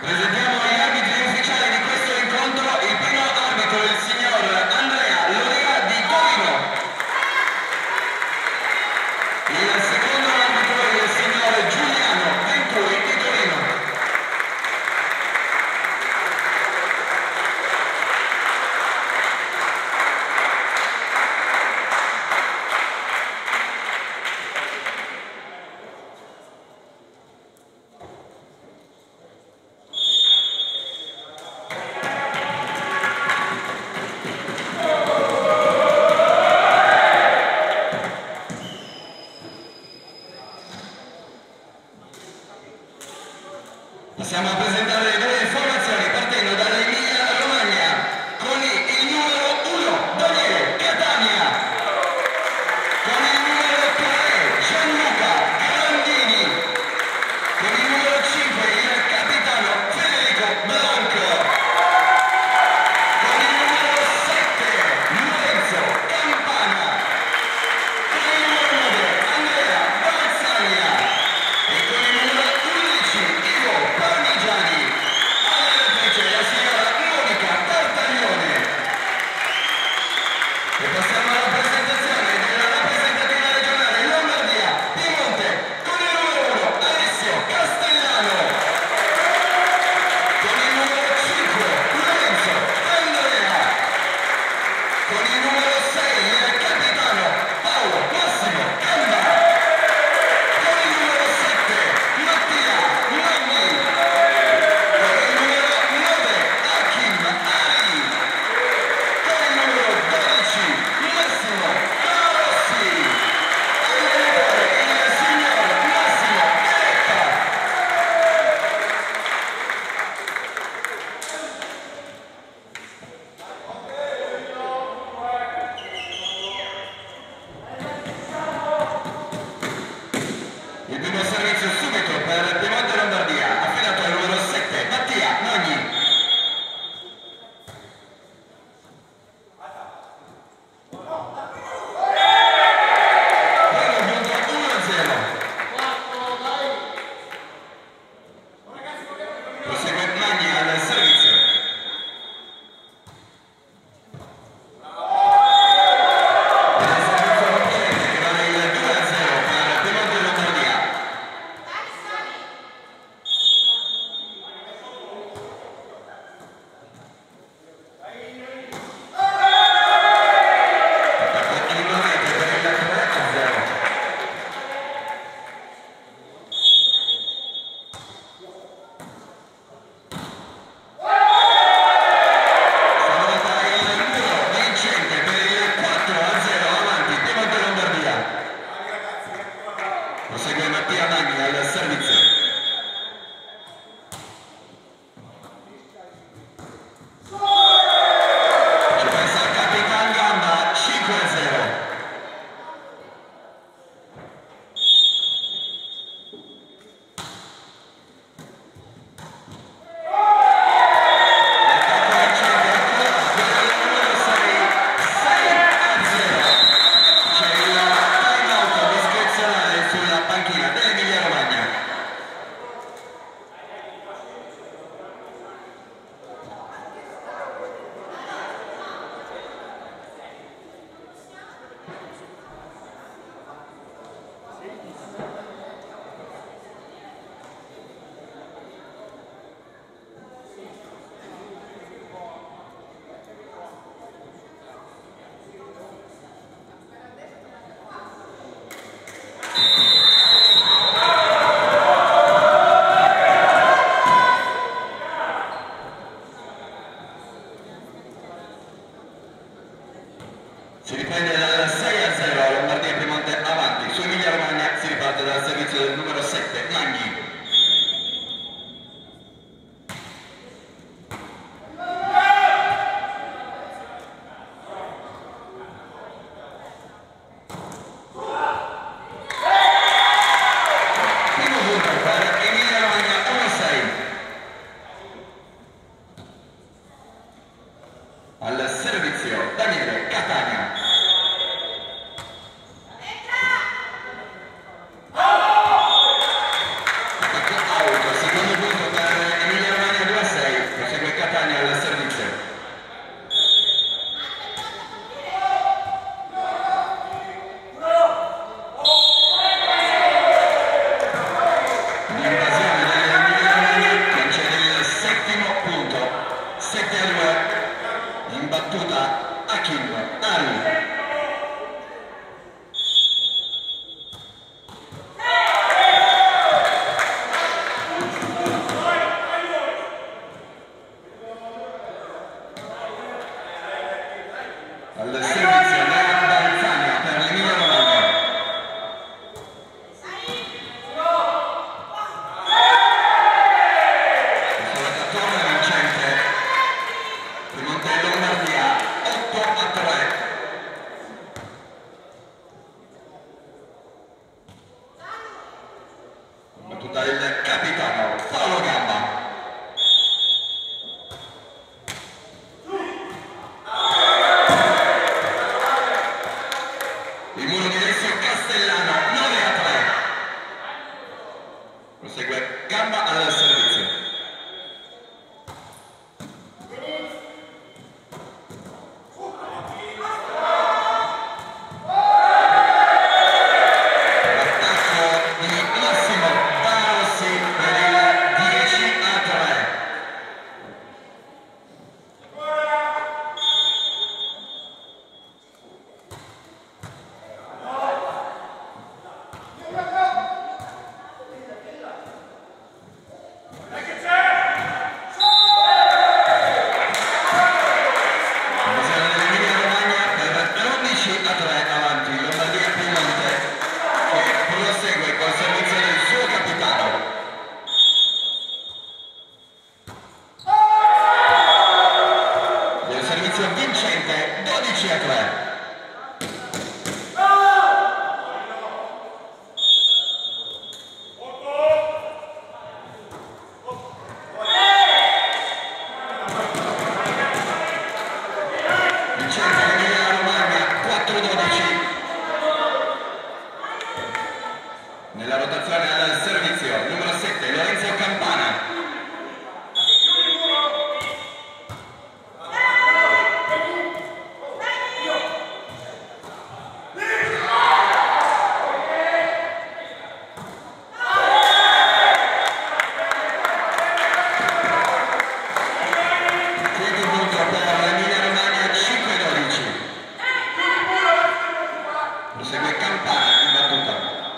Presentiamo gli arbitri ufficiali di questo incontro. Il primo arbitro è il signor Andrea Lorea di Torino. Il secondo arbitro è il signor Giuliano Venturi di Torino. Passiamo a presentare le due formazioni partendo dall'Emilia Romagna con il numero 1 Daniele Catania, con il numero 3 Gianluca Grandini, con il numero 5 il capitano Federico Blanco, con il numero 7 Lorenzo Campana, con il numero 9 Andrea Balzaglia e con il numero 11 Ivo Parmigiani. All'arbitro la signora Monica Tartaglione. E passiamo alla presentazione della rappresentativa regionale Lombardia Piemonte con il numero 1 Alessio Castellano, con il numero 5 Lorenzo Andrea, con il numero 6 il capitano Paolo Massimo Gamba, con il numero 7 Mattia Magni, con il numero 9 Hakim Ali, con il numero 12 Massimo Carossi, allenatore il signor Massimo Greppa. Il primo servizio subito per Piemonte Lombardia, affidato al numero 7 Mattia Magni. Primo punto 1-0. Prosegue Magni al servizio. Il servizio precedente che vale il 2-0 per Piemonte Lombardia. Attacco imminente per il 3-0. Stavolta il muro vincente per il 4-0 avanti Piemonte Lombardia. Prosegue Mattia Magni al servizio. Ci pensa il Capitan Gamba, 5-0. L'attacco vincente ancora per il numero 6, 6-0. C'è il time out discrezionale sulla panchina dell'Emilia Romagna. Si riprende dal 6-0, Lombardia e Piemonte avanti. Su Emilia Romagna si riparte dal servizio del numero 7 Magni. punta il capitano Paolo Gamba. Il muro di Alessio Castellano 9-3. Prosegue Gamba al servizio. Vincente 12-3. Vincente Emilia Romagna 4-12. Nella rotazione al servizio numero 7 Lorenzo Campana. Prosegue Campana in battuta.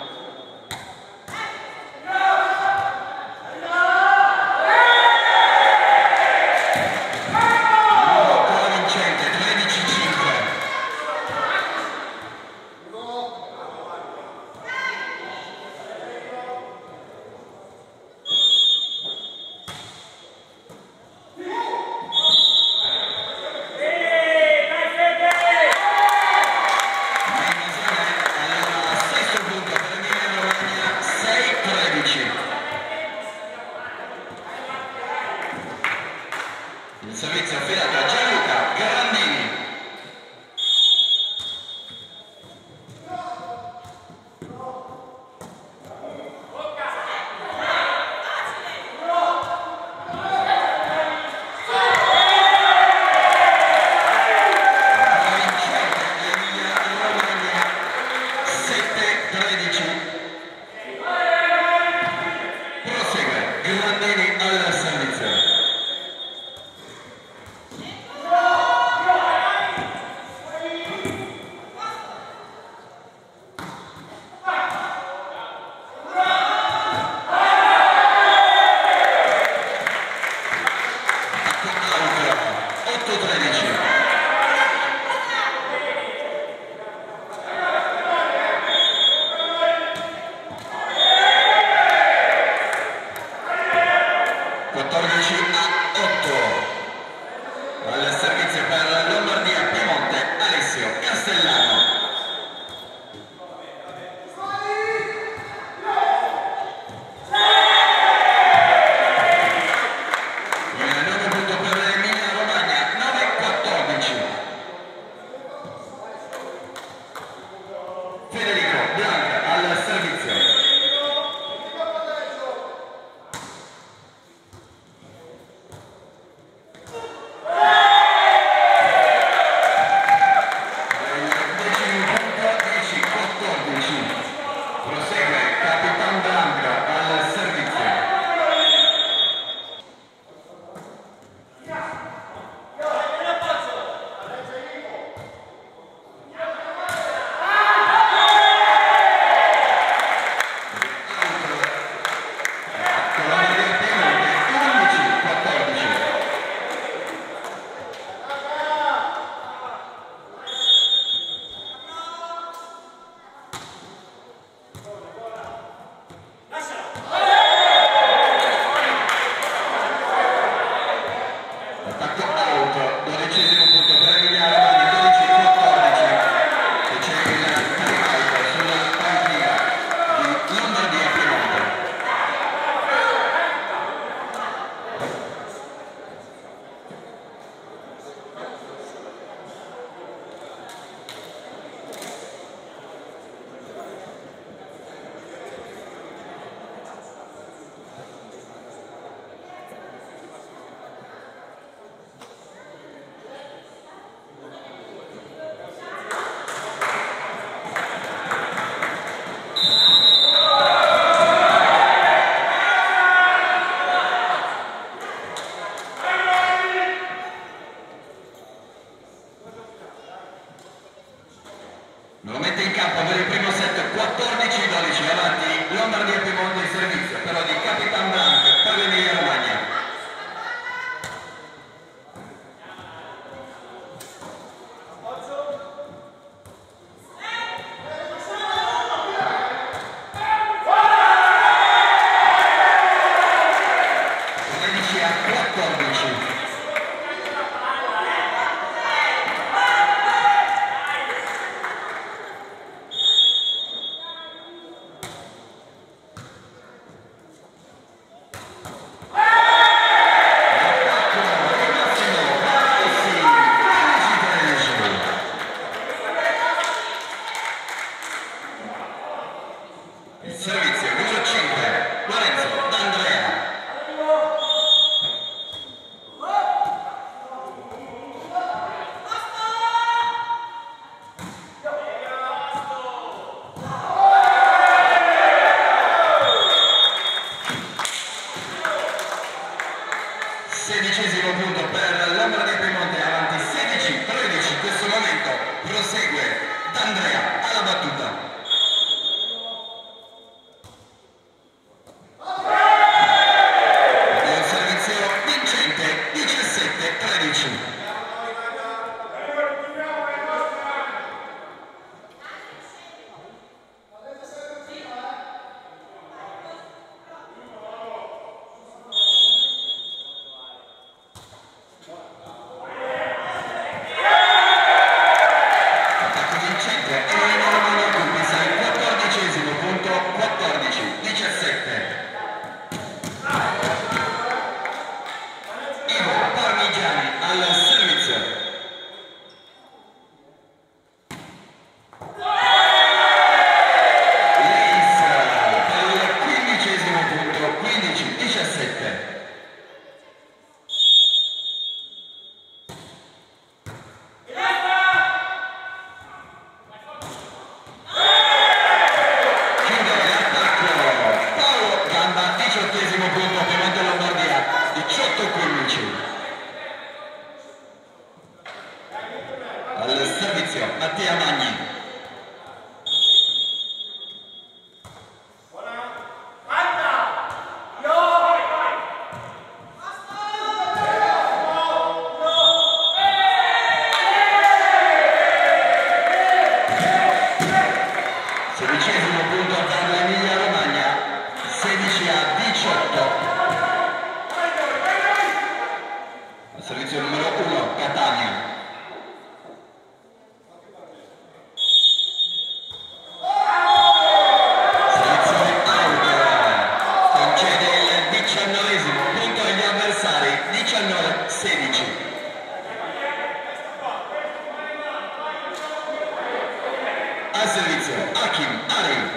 Ancora Vincente 13-5. Il servizio affidato a Gianluca Grandini. Vincente Emilia Romagna 7-13. Prosegue Grandini al servizio. Al servizio per Lombardia Piemonte Alessio Castellano. Il 9 punto per Emilia Romagna 9-14. Federico Blanca al servizio. Prosegue Capitan Blanca al servizio. Servizio numero 5, Lorenzo D'Andrea. Sedicesimo punto per Lombardia Piemonte, avanti 16-13, in questo momento prosegue D'Andrea alla battuta. È un servizio vincente, 17-13. Al servizio Mattia Magni. Sedicesimo punto per l'Emilia Romagna, 16-18. Al servizio numero 1 Catania. Concede il 19esimo punto agli avversari, 19-16. Al servizio Hakim Ali.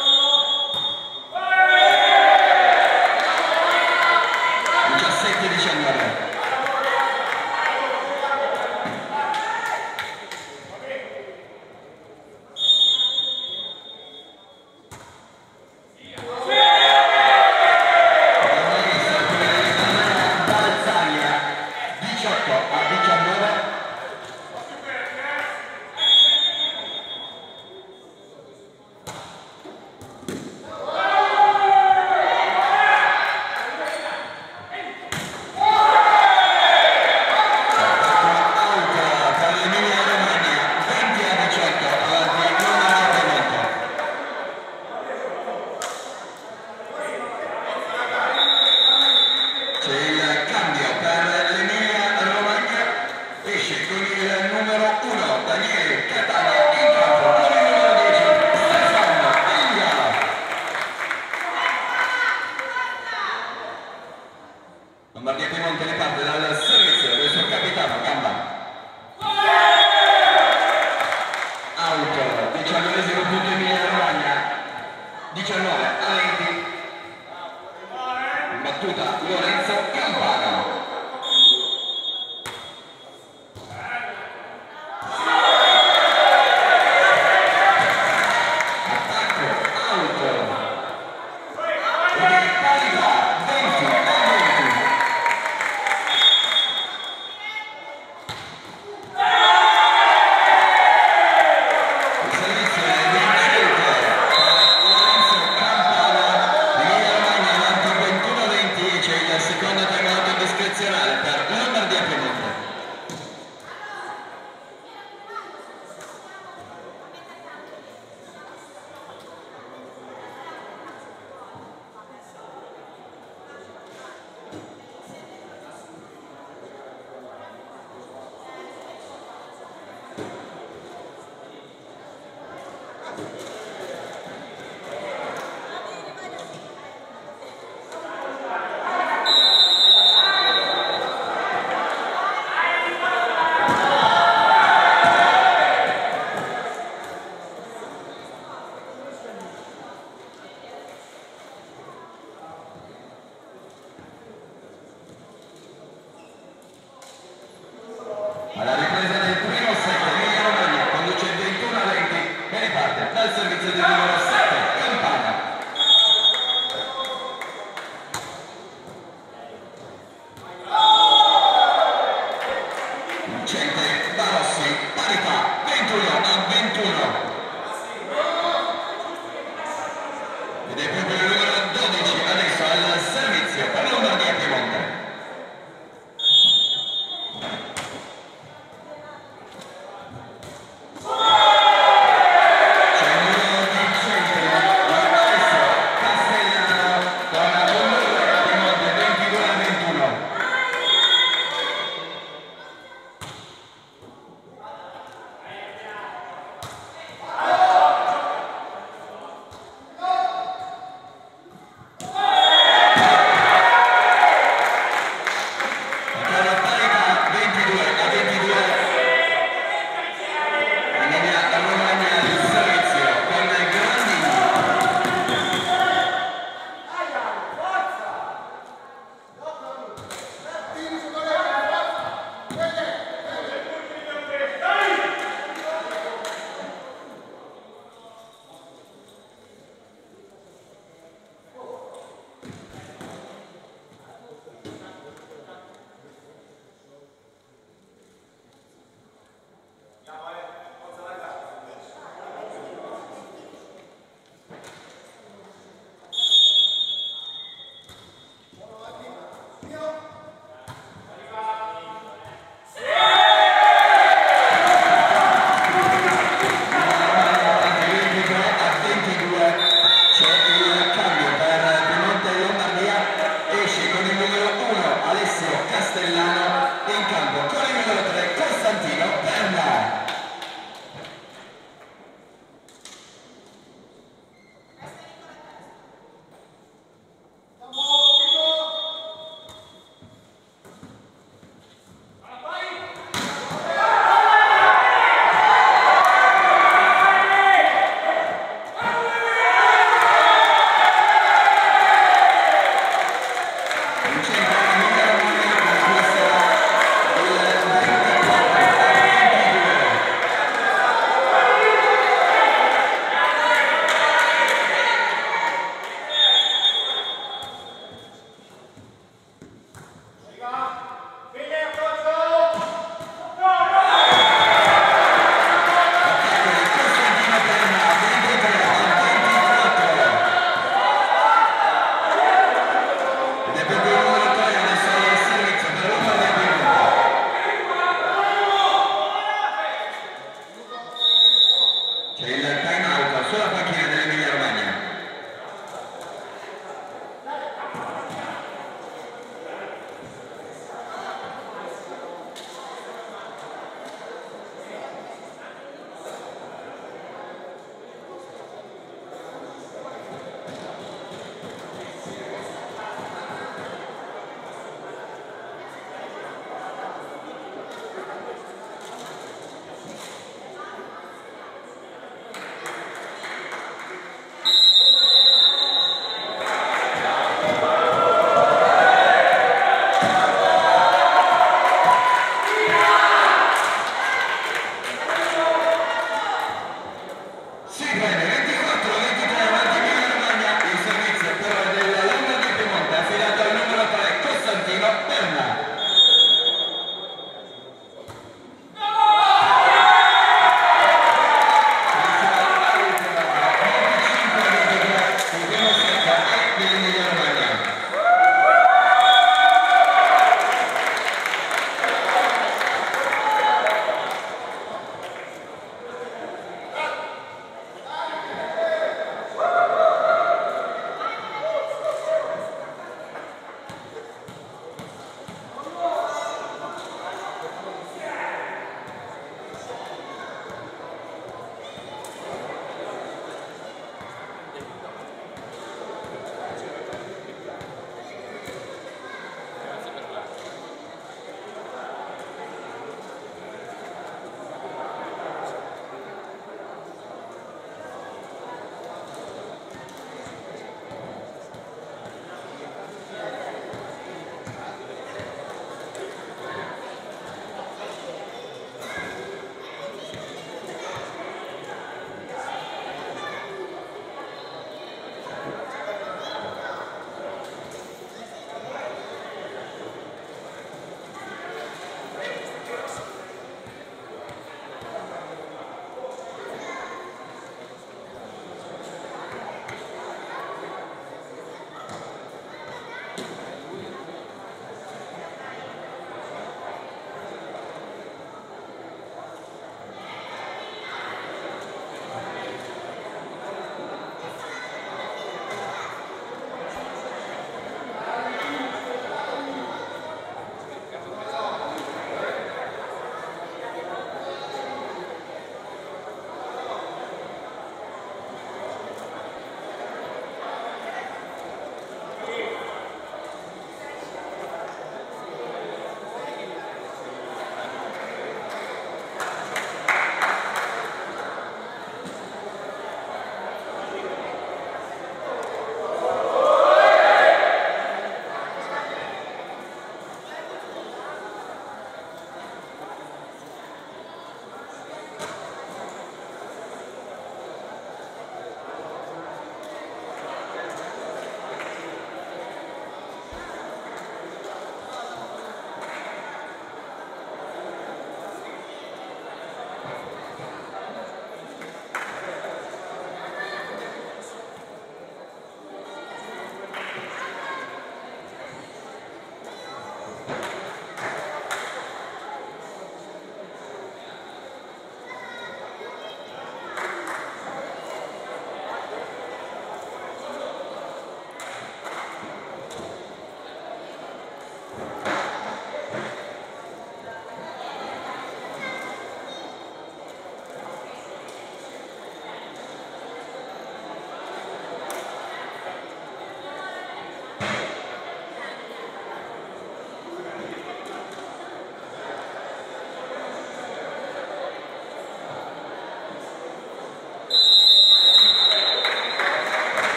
Lombardia Piemonte ne parte dal servizio del suo capitano Gamba. Out, 19esimo punto Emilia Romagna, 19 a 20. Battuta Lorenzo Campana. Yes.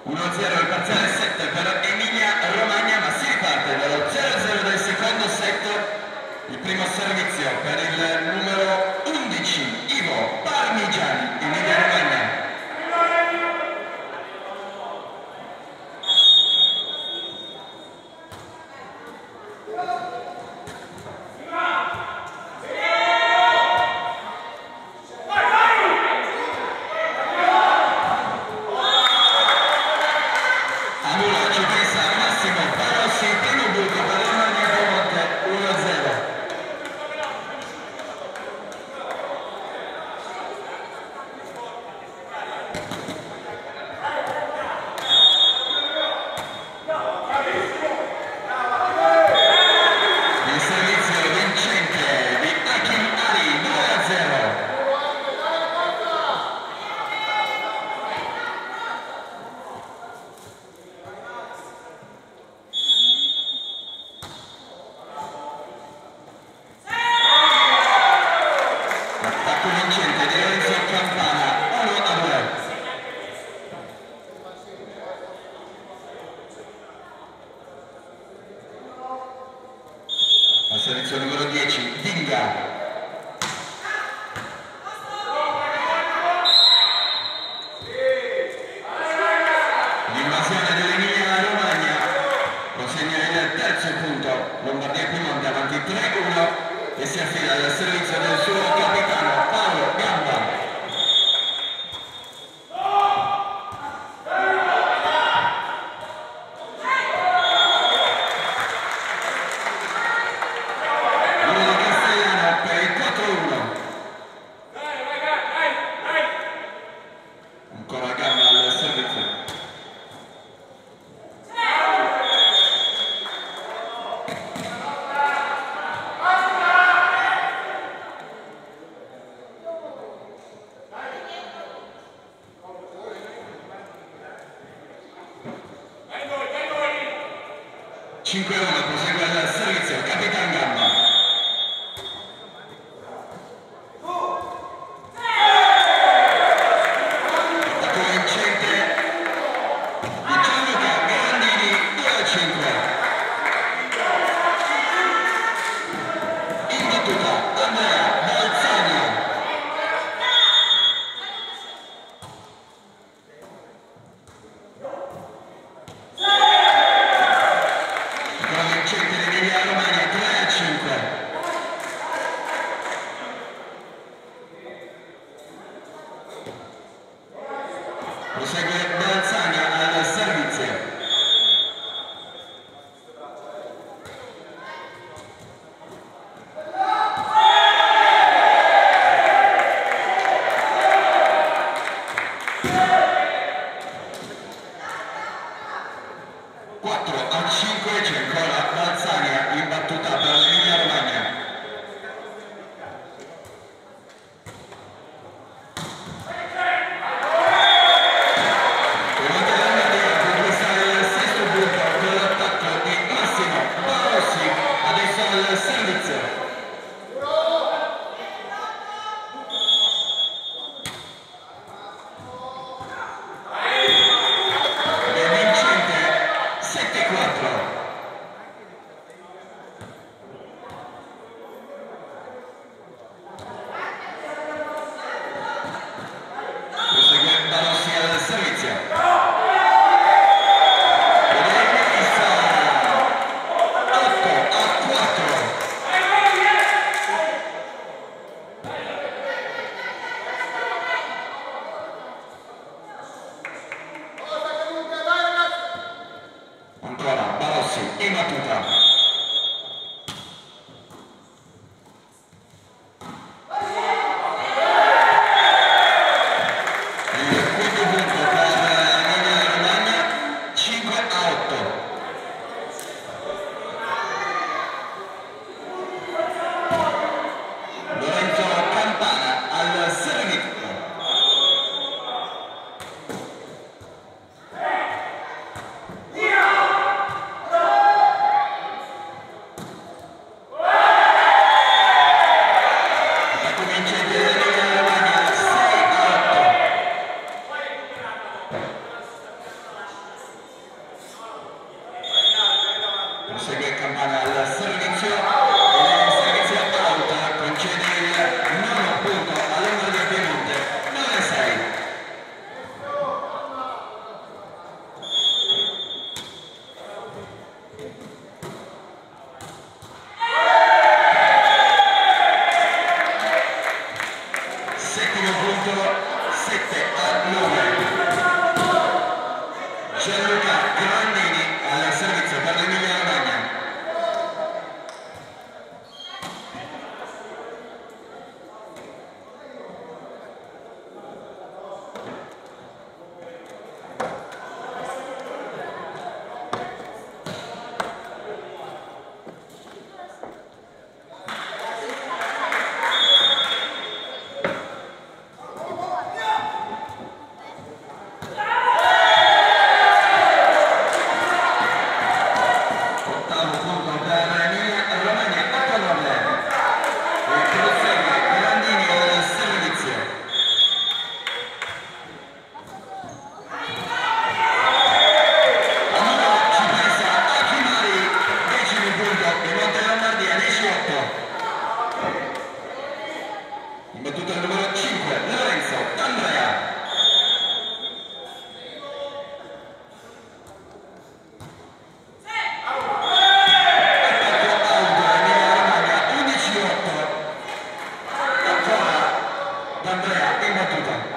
1-0 il parziale set per Emilia Romagna, ma si riparte dallo 0-0 del secondo set. Il primo servizio per il numero 11 Ivo Parmigiani, Emilia Romagna. Servizio numero 10, Dinga. L'invasione dell'Emilia Romagna consegna il terzo punto. Lombardia Piemonte avanti 3-1 e si affida al servizio del suo capitano Paolo Gamba. Ancora Gamba al servizio. Prosegue il servizio, Capitan Gamba. Prosegue Balzania al servizio. A 5 c'è ancora Balzania in battuta per l'Emilia Romagna. Ancora Barossi in battuta. 7-9. Gianluca Grandini al servizio per l'Emilia Romagna. Battuta numero 5, Lorenzo D'Andrea. Attacco auto, Emilia Romagna, 11-8. Ancora D'Andrea in battuta.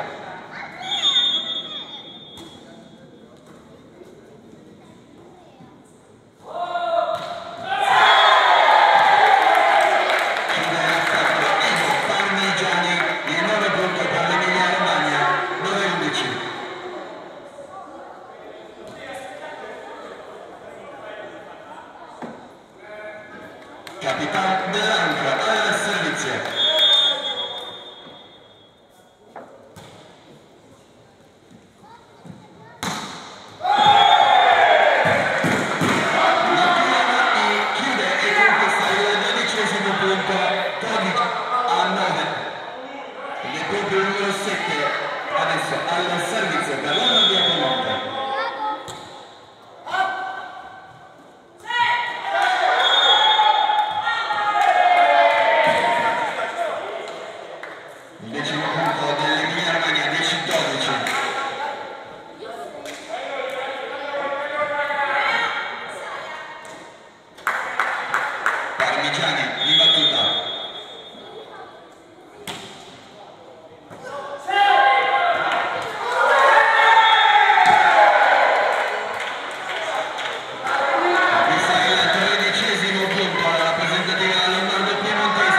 Capitano Dell'Ancra al servizio. La Piana chiude e conquista il 12° punto, 12-9. Il proprio numero 7 adesso al servizio per la Lombardia Piemonte. Parmigiani in battuta. Questa è il 13° punto alla rappresentativa lombardo piemontese,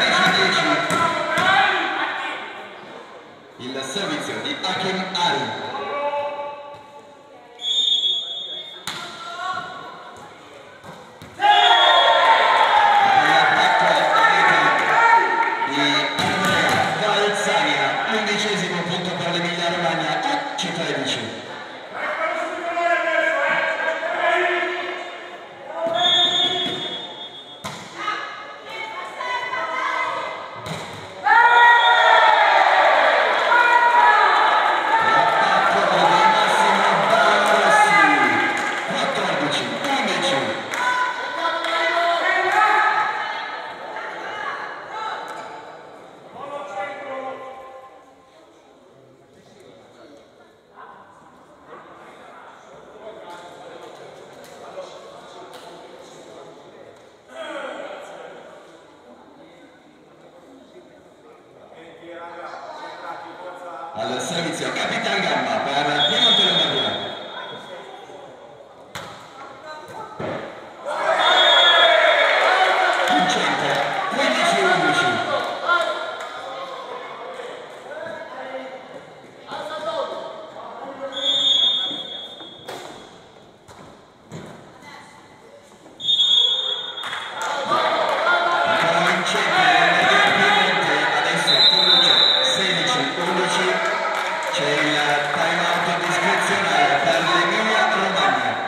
13-10. Il servizio di Hakim Ali. Punto per l'Emilia Romagna, 13. L'attacco di Massimo Barossi, 14, 11. Al servizio Capitan Gamba per Piemonte Lombardia. Vincente, 15-11. C'è il time out discrezionale per l'Emilia Romagna.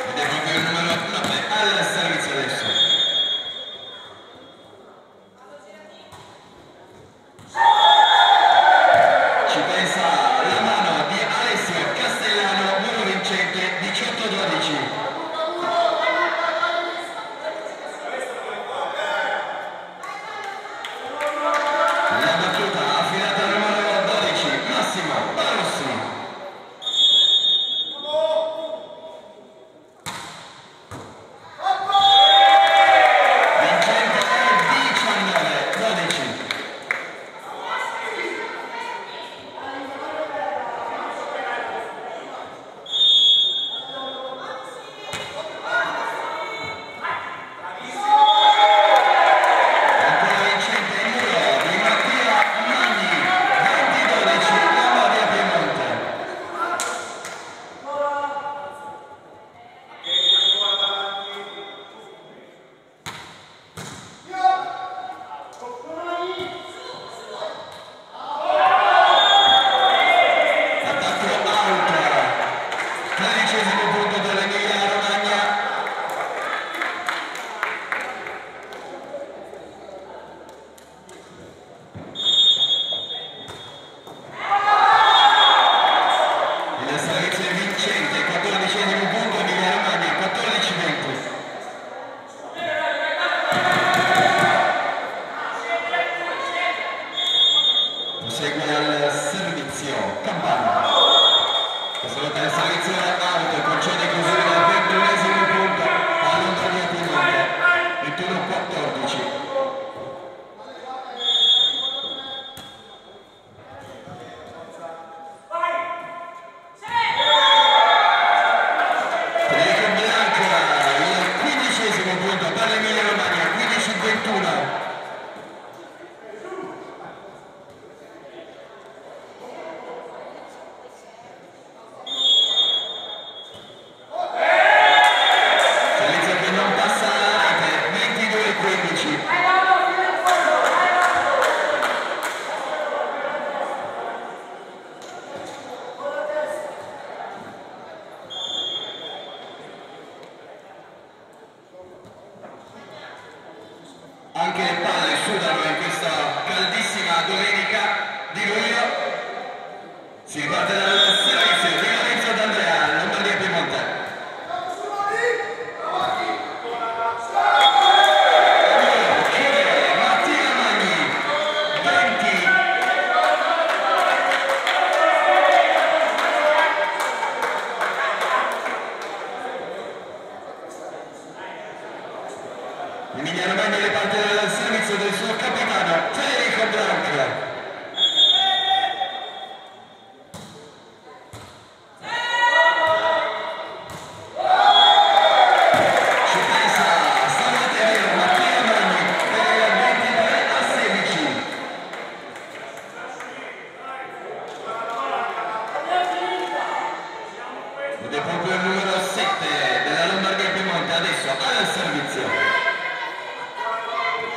Ed è proprio il numero 9 al servizio adesso. Ci pensa la mano di Alessio Castellano, numero vincente 18-12. Anche le palle sudano in questa caldissima domenica di luglio. Si riparte dal servizio di Lorenzo D'Andrea, Lombardia Piemonte. Mattia Magni, 20. Emiliano Magni riparte dal servizio del suo capitano Federico Blanca. Ci pensa Salvatore Mattia Magni per il 23-16. Ed è proprio il numero 7 della Lombardia Piemonte adesso al servizio.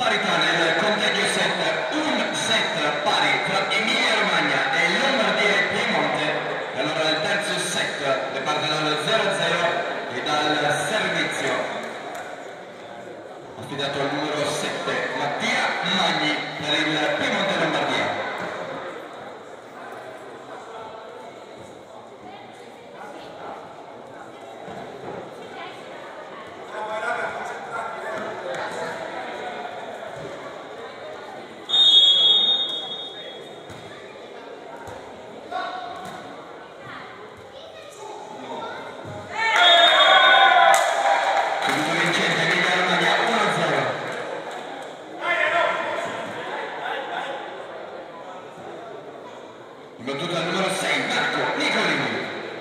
Parità nel conteggio set, un set pari tra Emilia Romagna e Lombardia e Piemonte. E allora il terzo set riparte dal 0-0 e dal servizio affidato al numero 7 Mattia Magni per il Piemonte Lombardia. Battuta al numero 6, Marco Nicolini.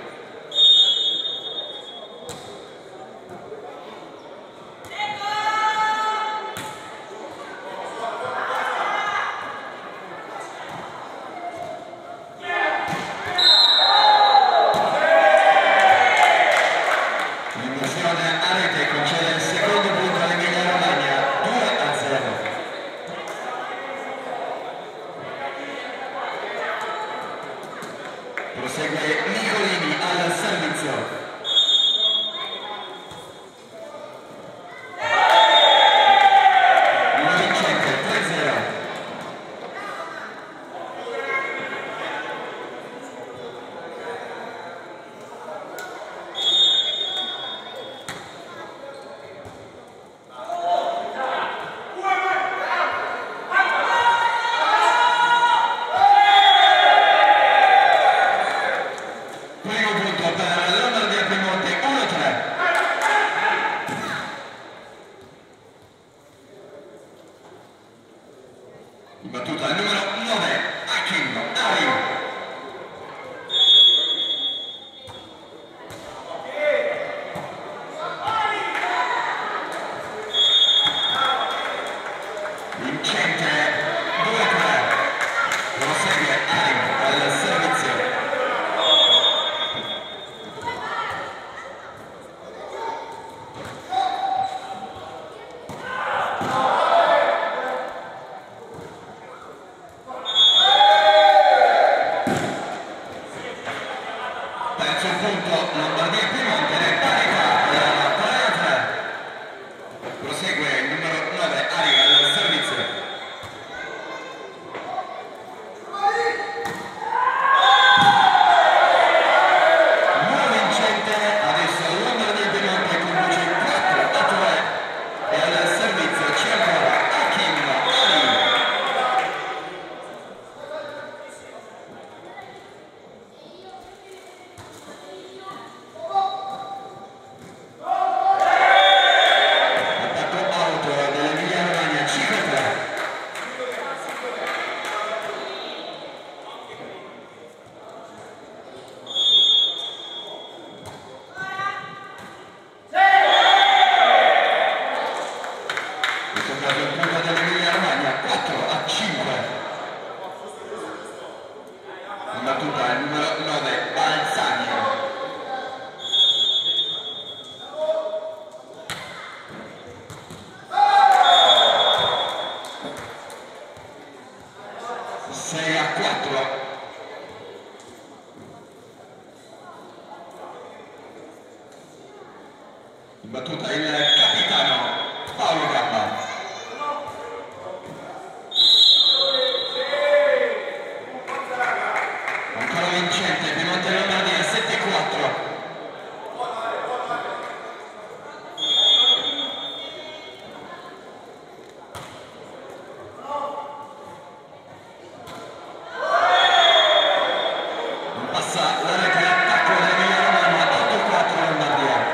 L'immersione a rete concede il secondo punto all'Emilia Romagna, 2-0. Prosegue Nicolini al servizio. Una vincente 3-0. Primo punto per Lombardia Piemonte, 1-3. Battuta al numero 9, Hakim Ari. Vincente 2-3. Prosegue Ari al servizio. Terzo punto, Lombardia Piemonte, parità 3-3. Prosegue il numero 9, Ari al servizio. Nuova vincente, adesso Lombardia Piemonte conduce 4-3 e al servizio c'è ancora Hakim Ari. Dell'Emilia Romagna 5-3. Questo caso il punto dell'Emilia Romagna 4-5. In battuta il numero 9 Balzani. Sei a 4. In battuta il capitano Paolo Gamba. Ancora vincente Piemonte Lombardia 7-4. Passa la rete di attacco dell'Emilia Romagna 8-4 Lombardia.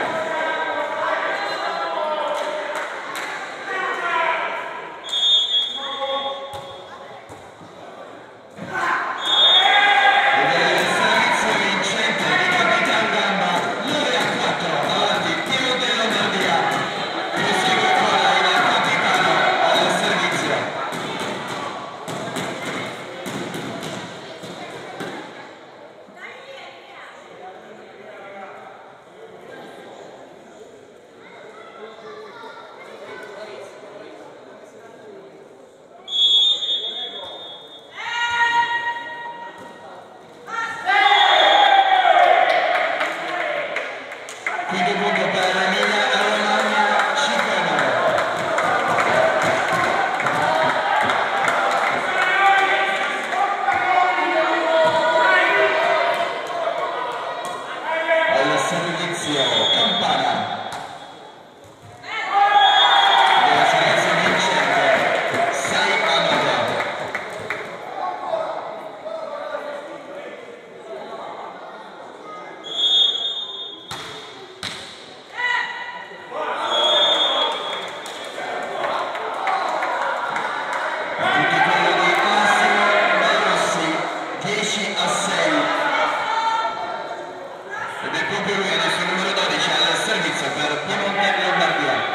10 a 6. Ed è proprio lui adesso il numero 12 al servizio per Piemonte e Lombardia.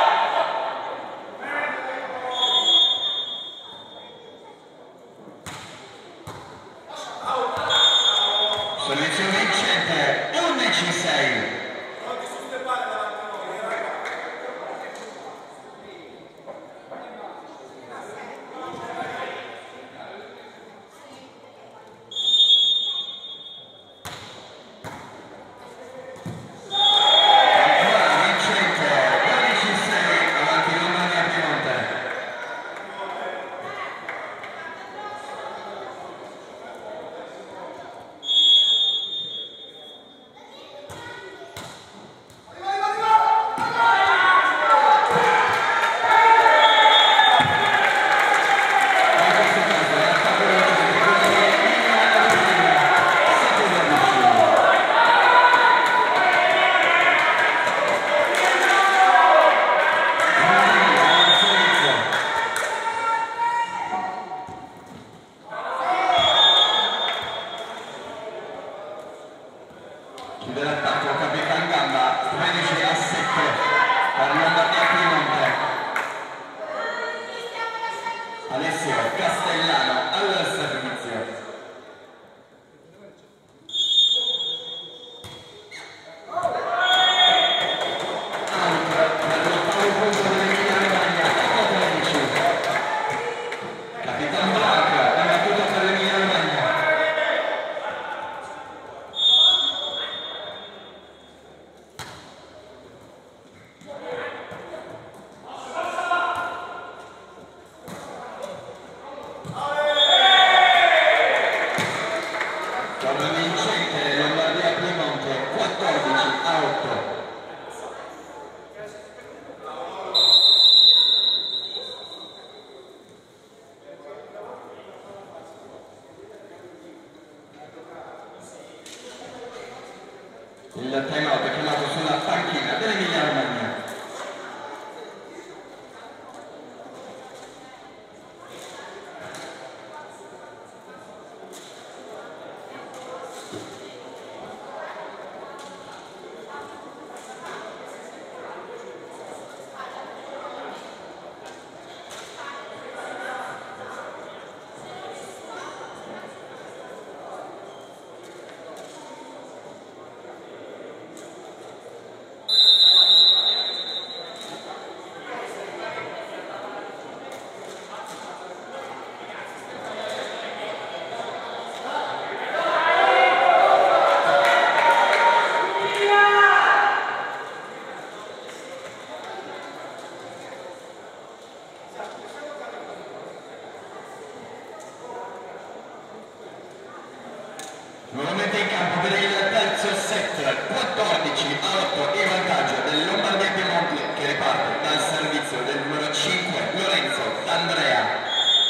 Servizio vincente 11-6. Dell'attacco Capitan Gamba 13 a 7 per Lombardia Piemonte. Alessio Castellano al servizio. Vincente Lombardia Piemonte 14 a 8. Il time out è chiamato sulla panchina dell'Emilia Romagna. Nuovamente in campo per il terzo set, 14 a 8 in vantaggio del Lombardia Piemonte che riparte dal servizio del numero 5 Lorenzo D'Andrea.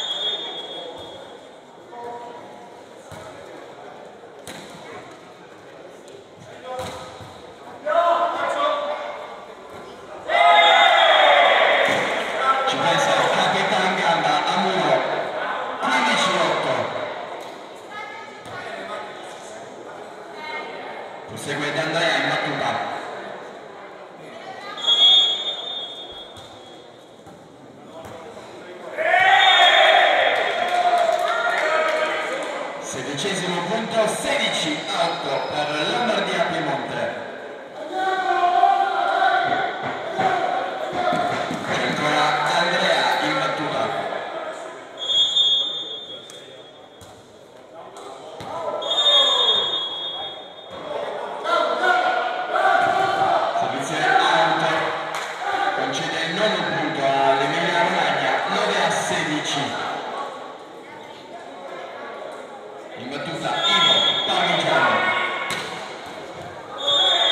Ci pensa il Capitan Gamba a muro, 15 a 8. Prosegue D'Andrea in battuta. Sedicesimo punto, 16 a 8 per Lombardia Piemonte. C'è ancora D'Andrea in battuta. Concede il nono punto all'Emilia Romagna, 9 a 16. In battuta Ivo Parmigiano.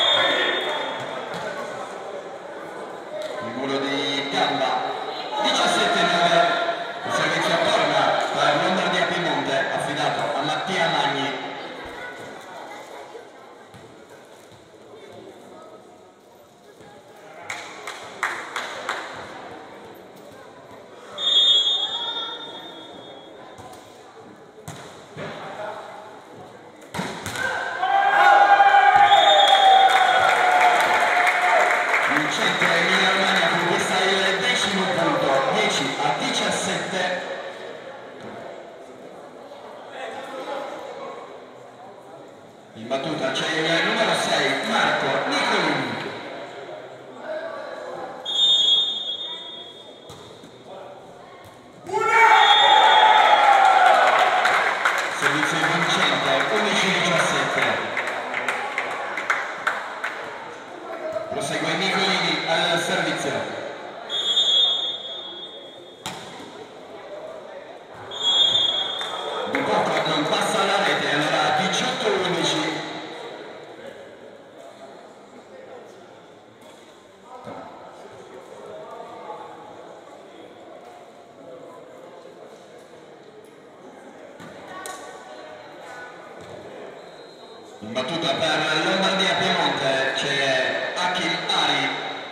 In battuta c'è il numero 6, Marco Nicolini. Servizio vincente, 11-17. Prosegue Nicolini al servizio. Di poco non passa alla rete, allora 18-11. In battuta per Lombardia Piemonte c'è Achil Ari.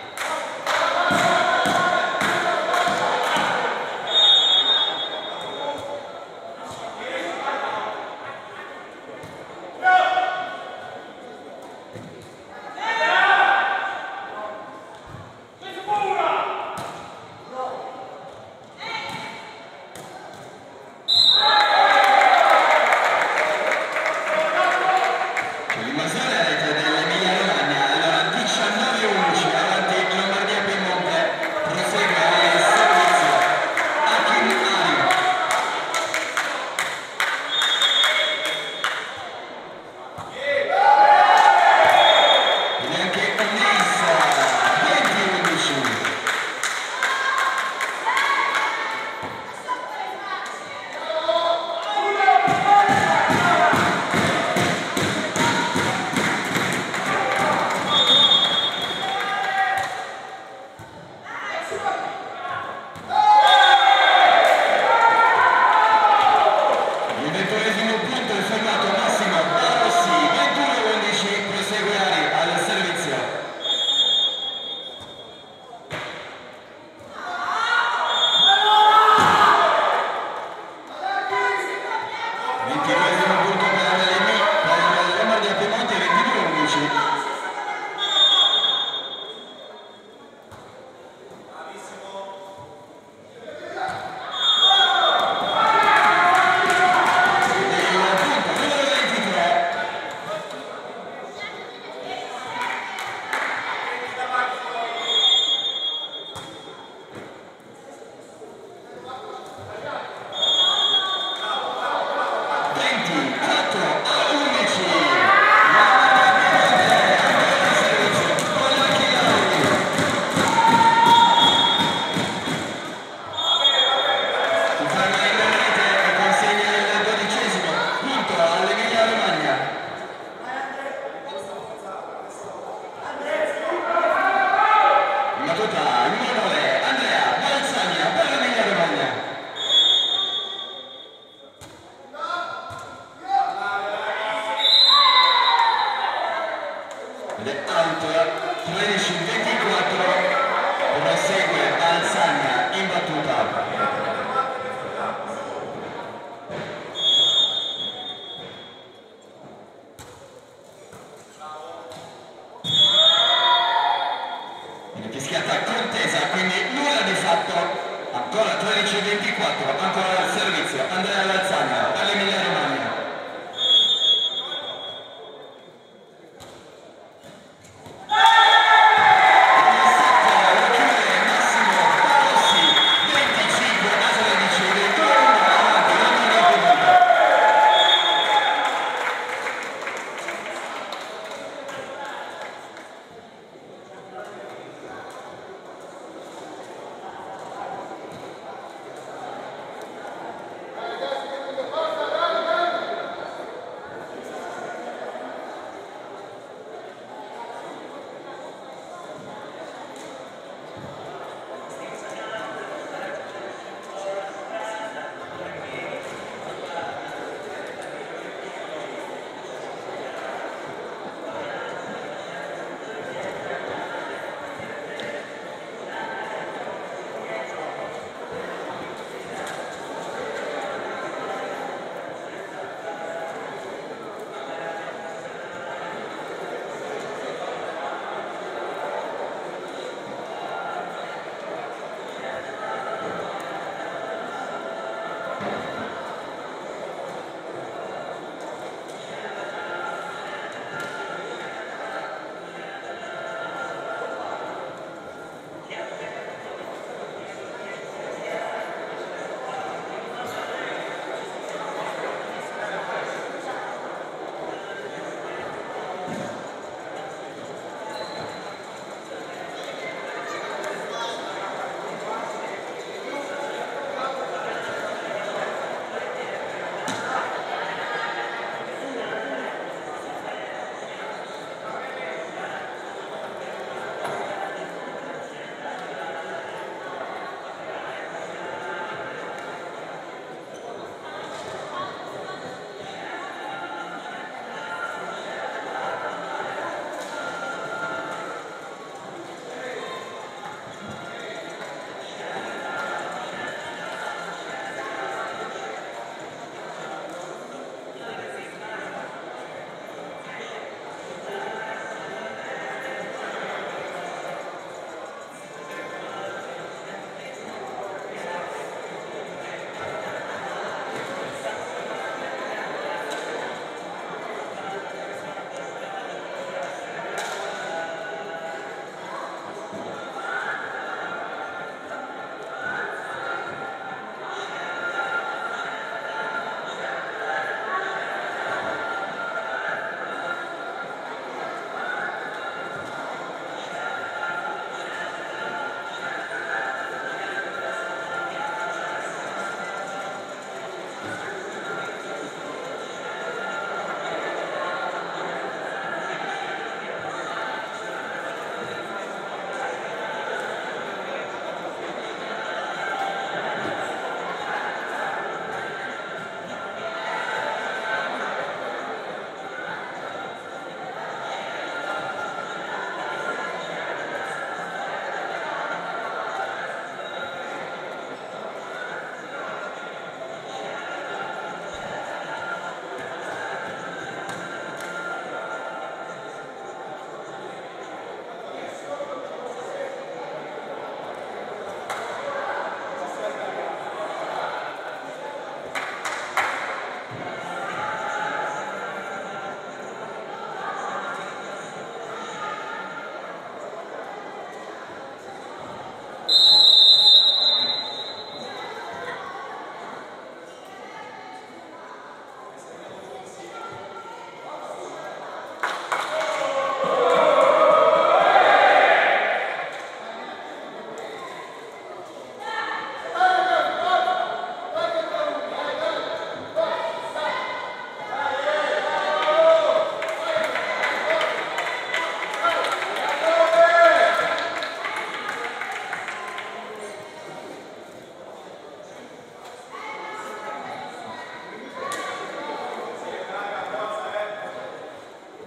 L'invasione a rete dell'Emilia Romagna, allora 19-11 avanti Lombardia Piemonte, prosegue al servizio Achil Ari. Ed è anche Oneis, 20-11. Il 21esimo punto è fermato Massimo Barossi, 21-11, prosegue Ari al servizio. 22esimo punto per Lombardia Piemonte, 22-11. Andrea Balzania per l'Emilia Romagna. Ed è out 13-24, prosegue Balzania in battuta. Fischiata contesa, quindi nulla di fatto, ancora 13-24, ancora al servizio Andrea Balzania per l'Emilia Romagna.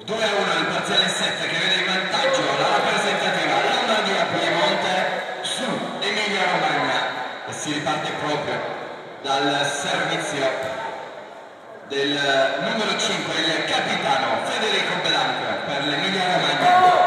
2-1 il parziale 7 che vede in vantaggio la rappresentativa Lombardia-Piemonte su Emilia-Romagna e si riparte proprio dal servizio del numero 5, il capitano Federico Belanco per l'Emilia-Romagna.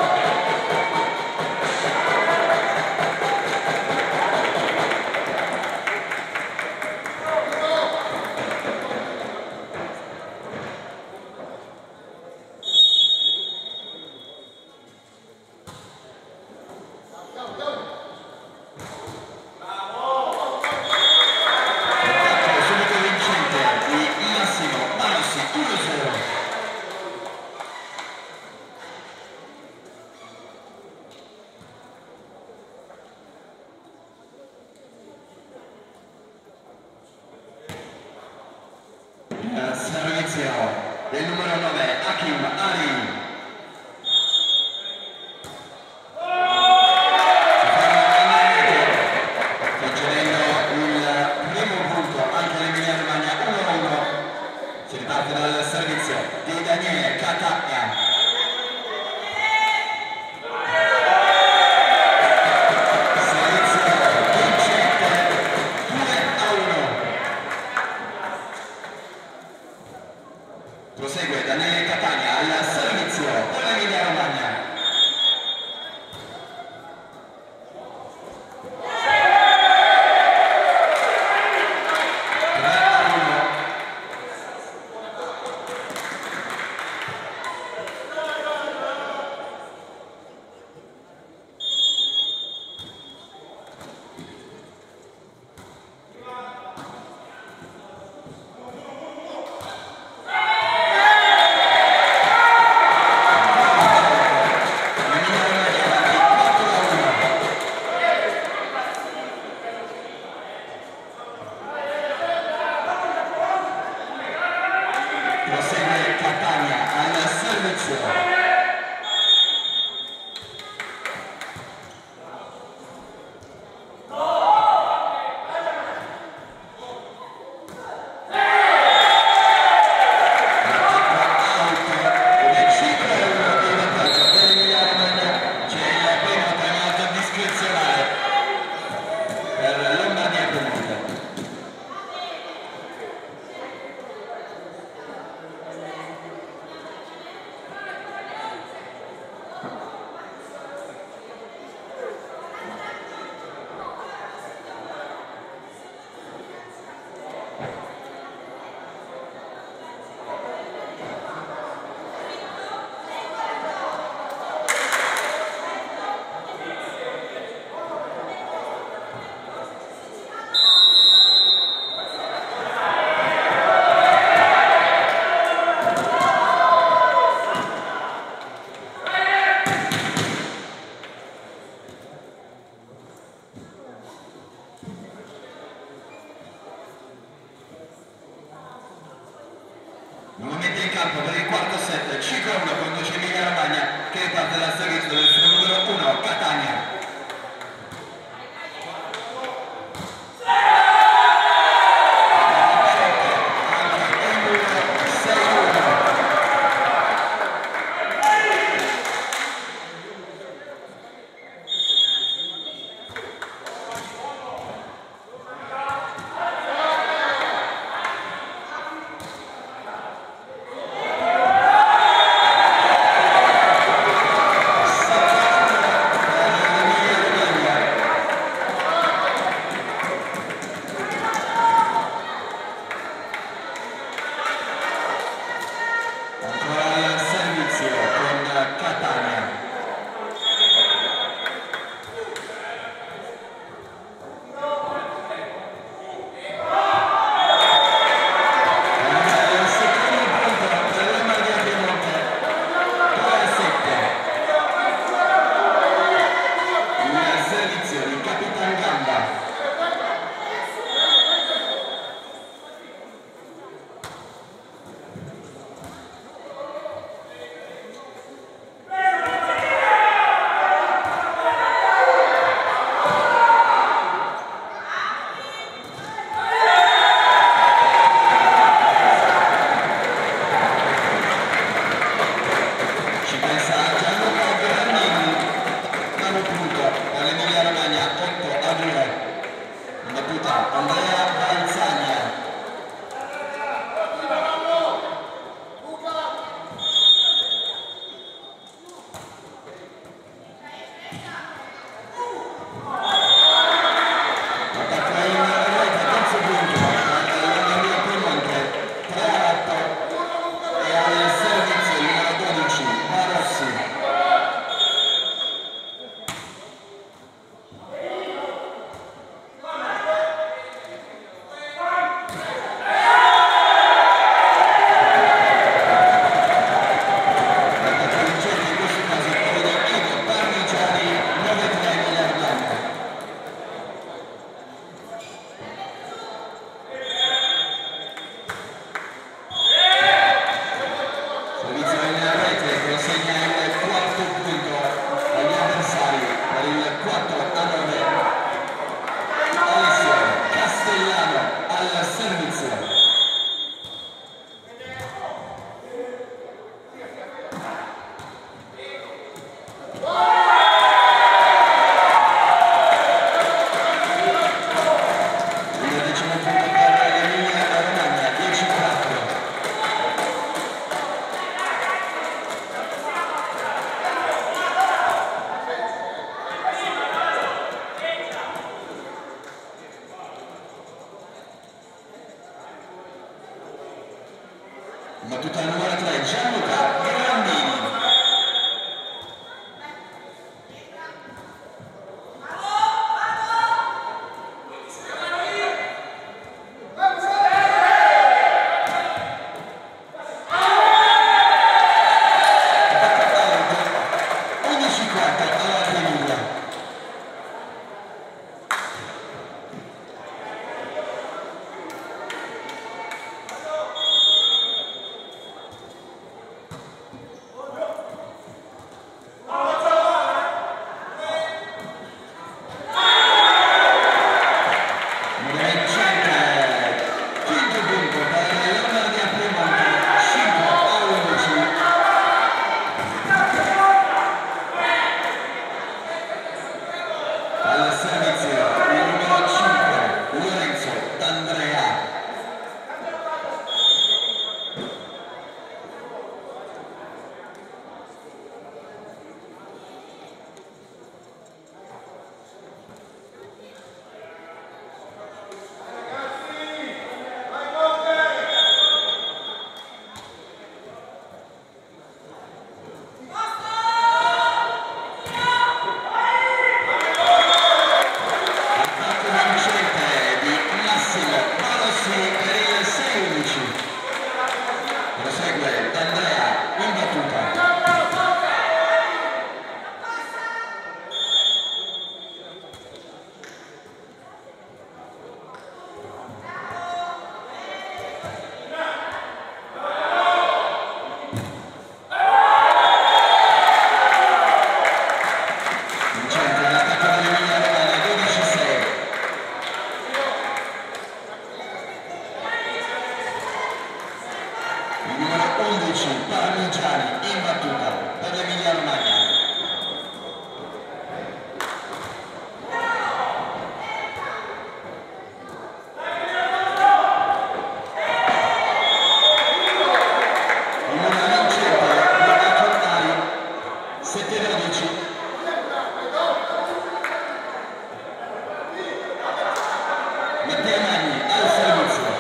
Servizio del numero 9 Hakim Ali. Concedendo il primo punto anche all'Emilia Romagna 1-1. Si riparte dal servizio di Daniele Catania. Prosegue Daniele Catania al servizio per l'Emilia Romagna. Prosegue Catania al servizio. Nuovamente in campo per il quarto set, 5-1 conduce Emilia Romagna che parte dal servizio del suo numero 1, Catania. Servizio in rete consegna il quarto punto agli avversari per il 4-9. Alessio Castellano al servizio. Battuta numero 3, Gianluca Grandini. Al servizio il numero 5, Lorenzo D'Andrea. Prosegue D'Andrea in battuta. Vincente l'attacco dell'Emilia Romagna 12-6. Il numero 11 Parmigiani in battuta per l'Emilia Romagna. Il numero vincente Luca Cornari 7-12. Matteo Magni al servizio.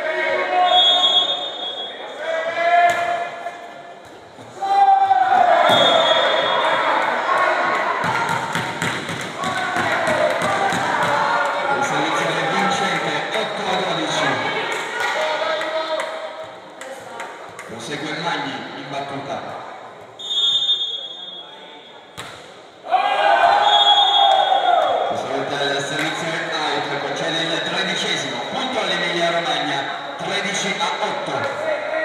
Prosegue Magni in battuta. Prosegue il servizio out, concede il 13° punto all'Emilia Romagna, 13-8.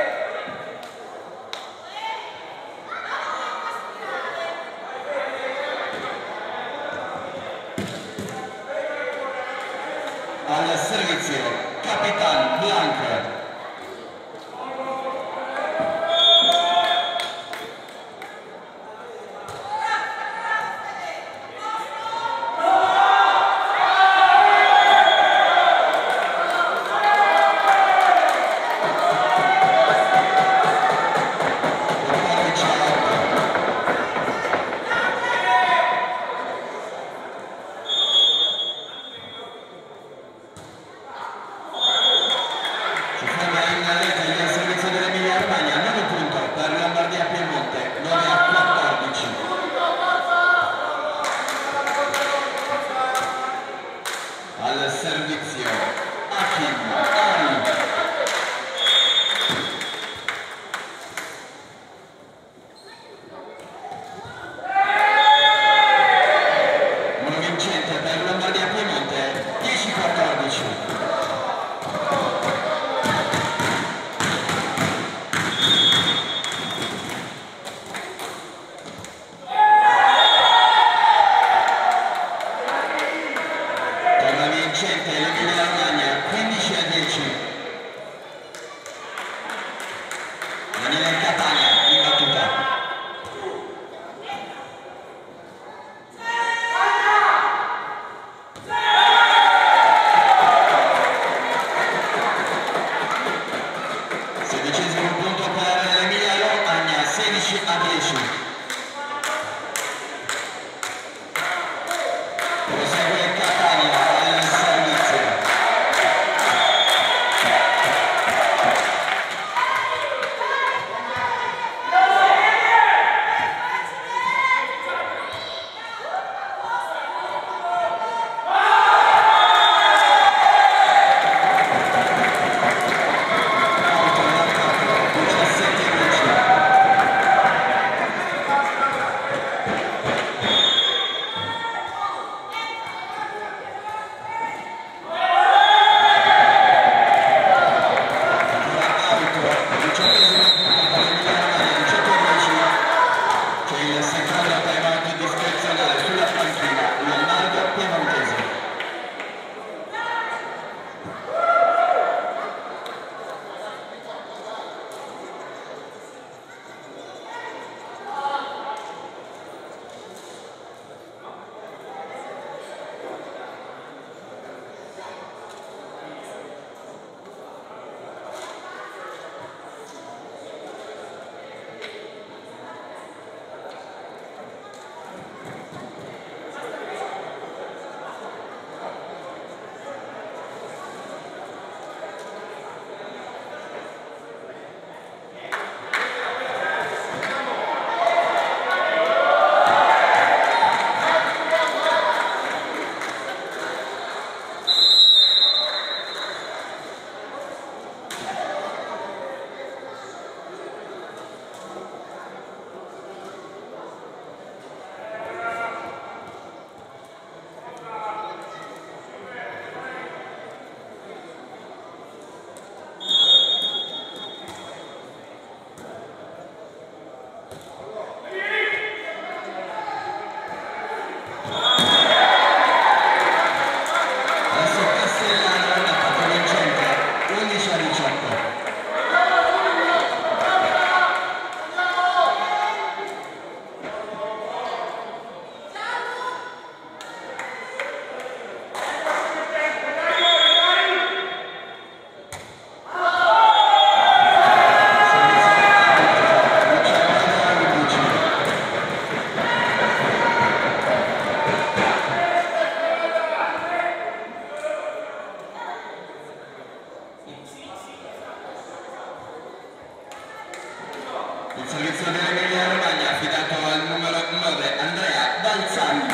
Al servizio Capitan Blanc. Catania in battuta. Sedicesimo punto per l'Emilia Romagna, 16-10. Prosegue Catania al servizio. Il servizio dell'Emilia Romagna affidato al numero 9 Andrea Balzani.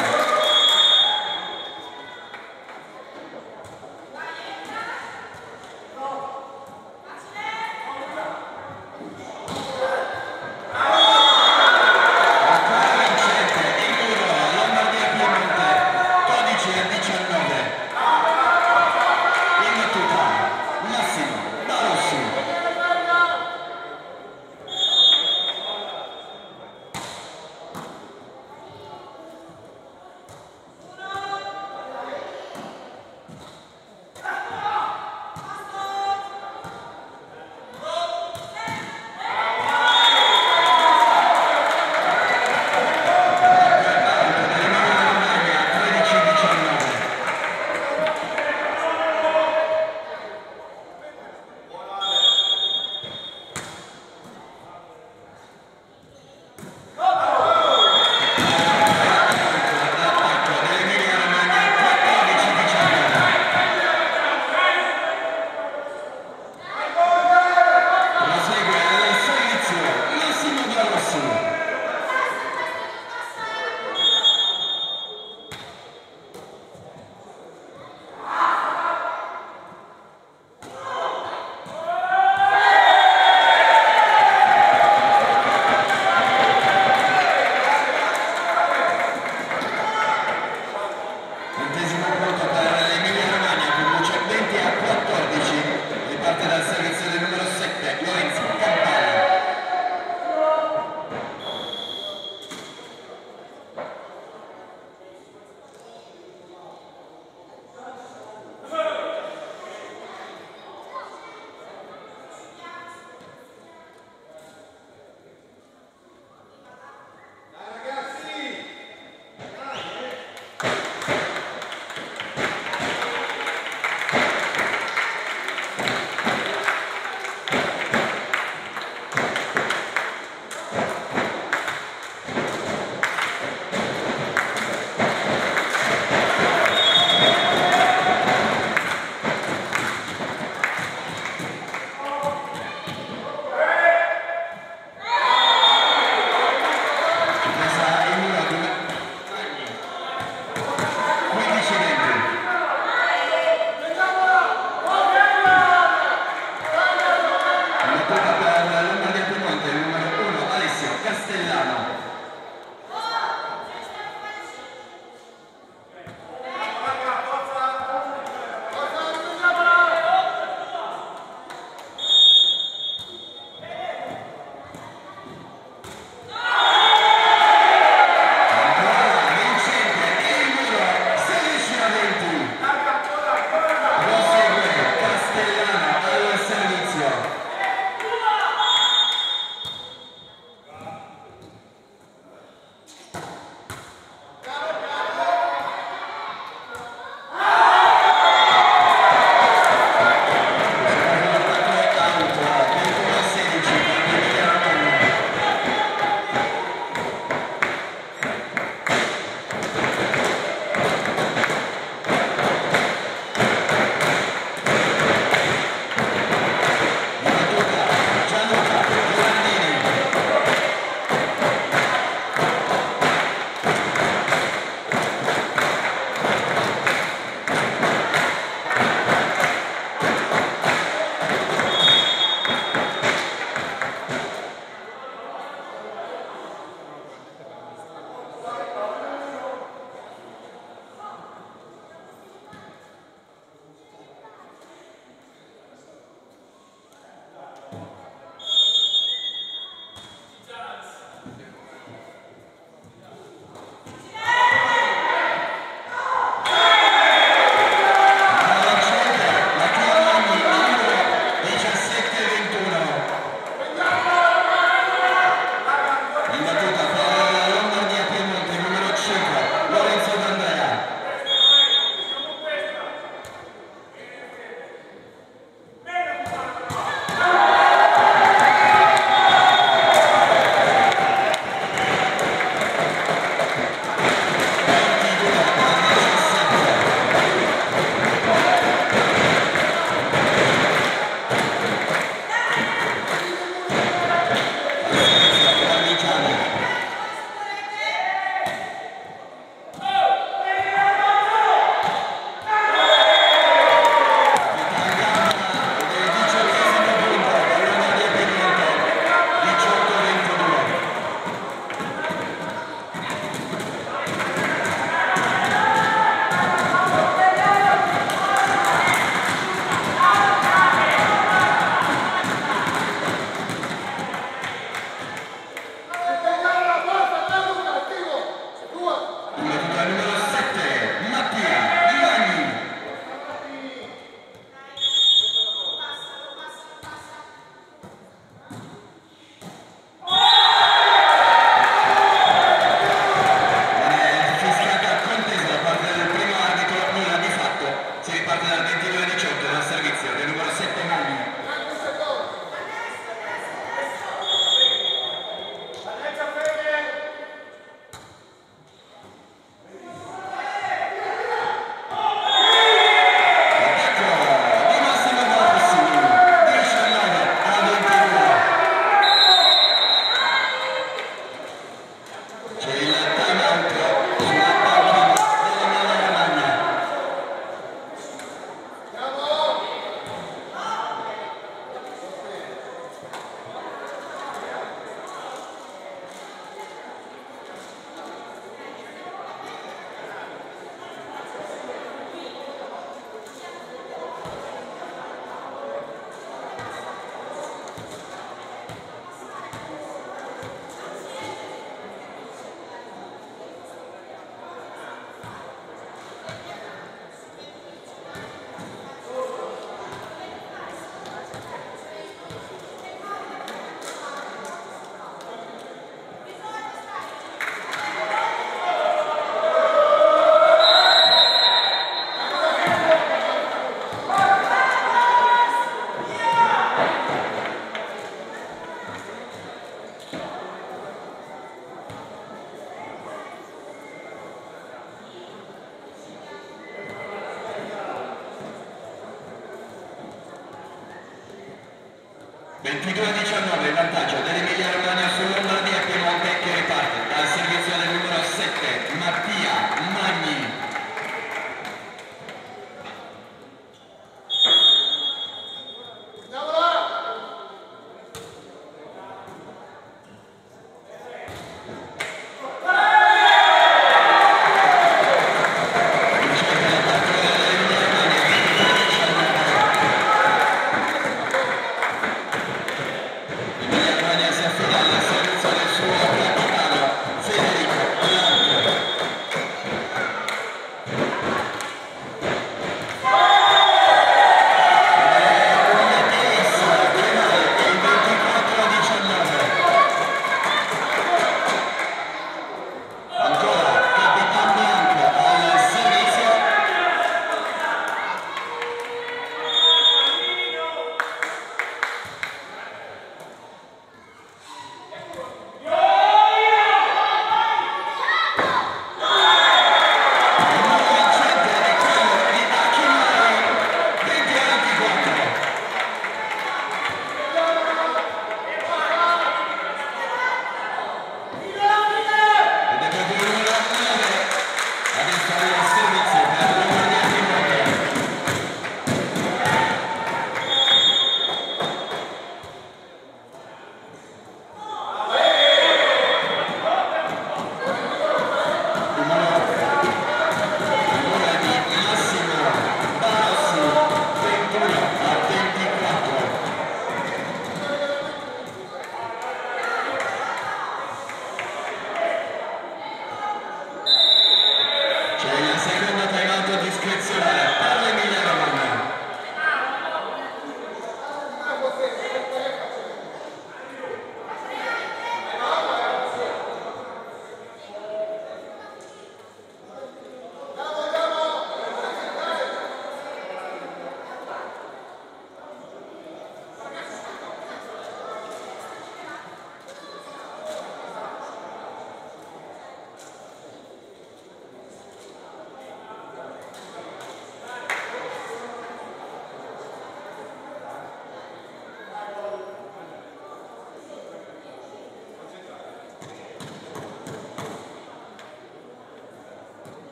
Castellano.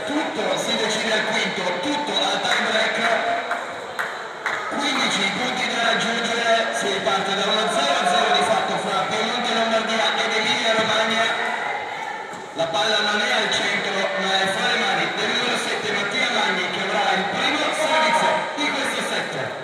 tutto si decide al quinto, tutto al time break. 15 punti da raggiungere, si riparte da 1-0-0 di fatto fra Piemonte Lombardia ed Emilia Romagna. La palla non è al centro ma è fra le mani del numero 7 Mattia Magni, che avrà il primo servizio di questo set.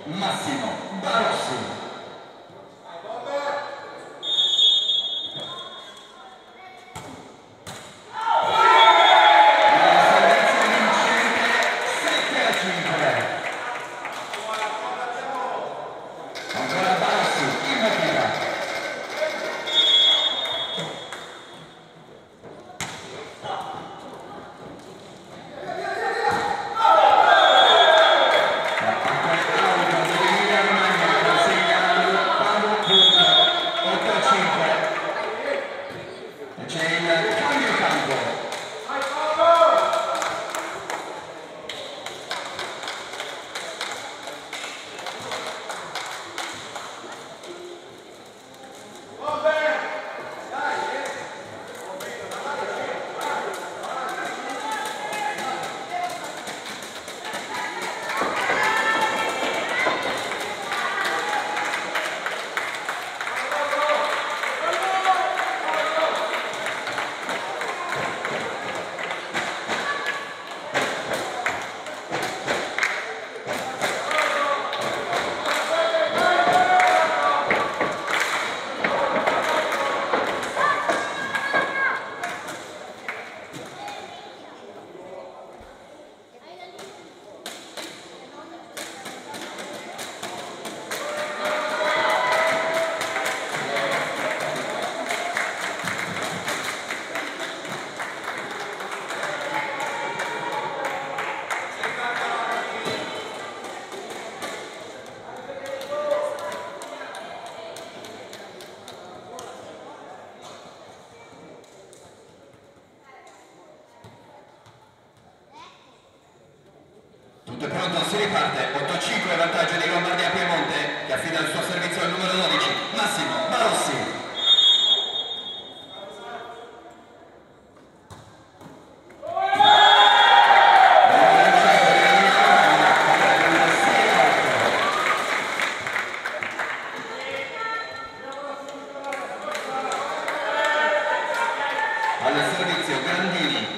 Massimo Barossi. Tutto è pronto, si riparte. 8-5 vantaggio di Lombardia Piemonte, che affida il suo servizio al numero 12, Massimo Barossi. Al servizio Grandini.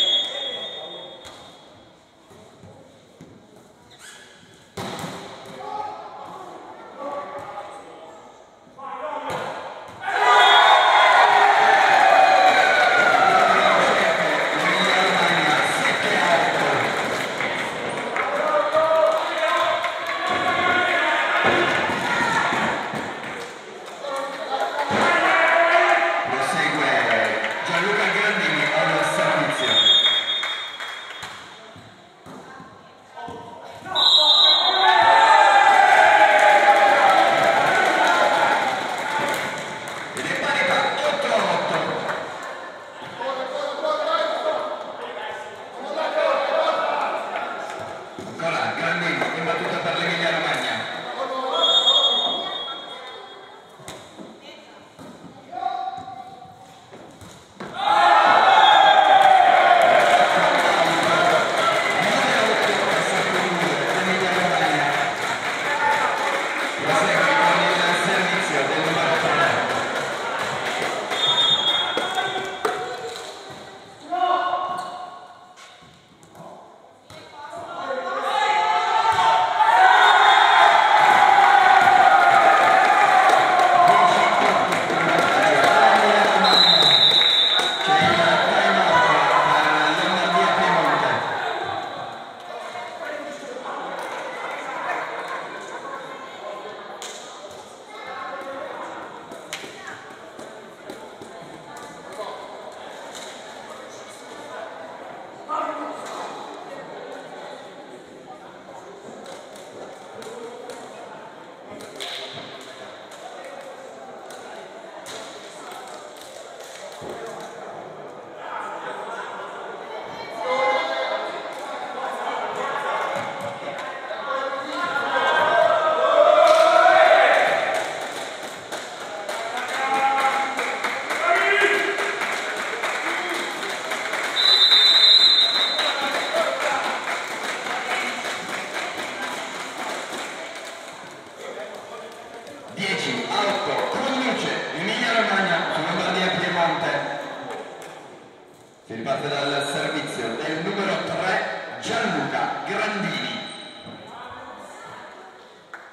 Si riparte dal servizio del numero 3 Gianluca Grandini.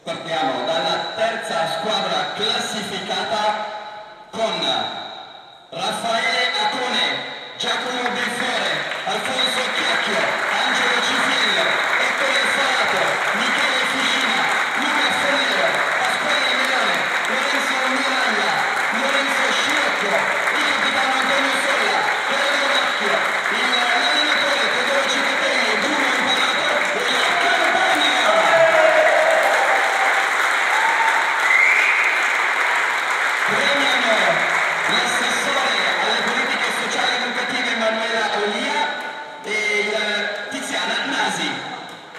Partiamo dalla terza squadra classificata con Raffaele Acone, Giacomo Belfiore, Alfonso Chiacchio, Angelo Cifiello, Ettore Farato, Michele Fuscina, Luca Fornero, Pasquale Melone, Lorenzo Miraglia, Lorenzo Scirocco, il capitano Antonio Solla, Pedro Macchio, l'allenatore Teodoro Ciccotelli, Bruno Imparato e la Campania! Premiano l'assessore alle politiche sociali ed educative Emanuela Olia e Tiziana Nasi.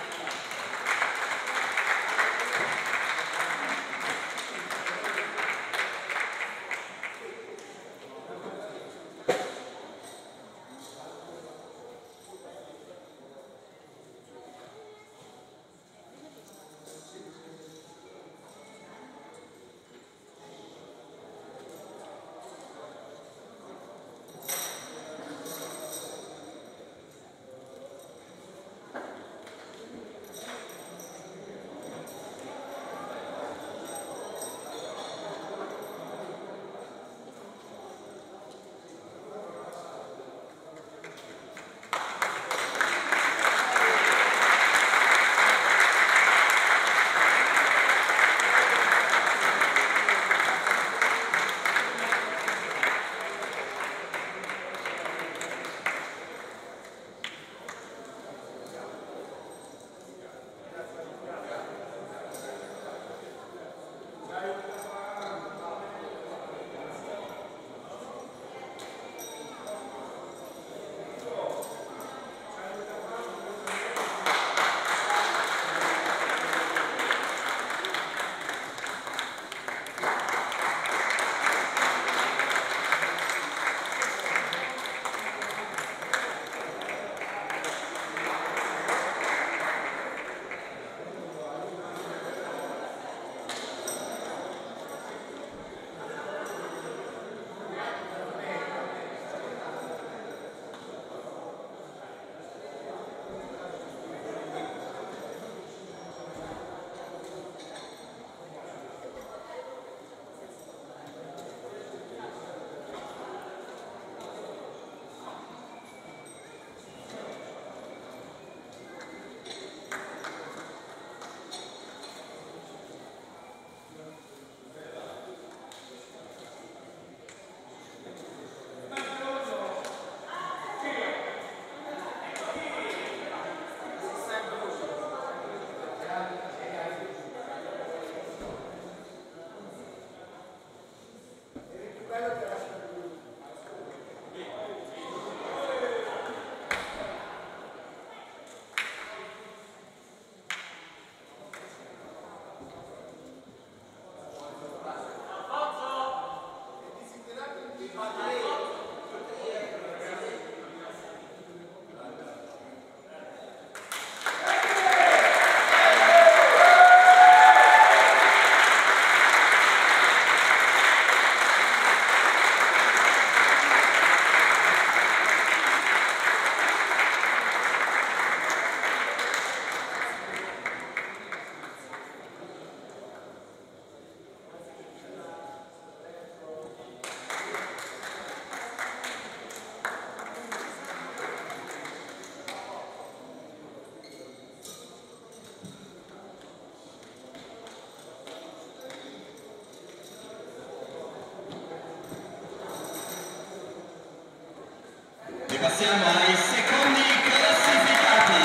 E passiamo ai secondi classificati.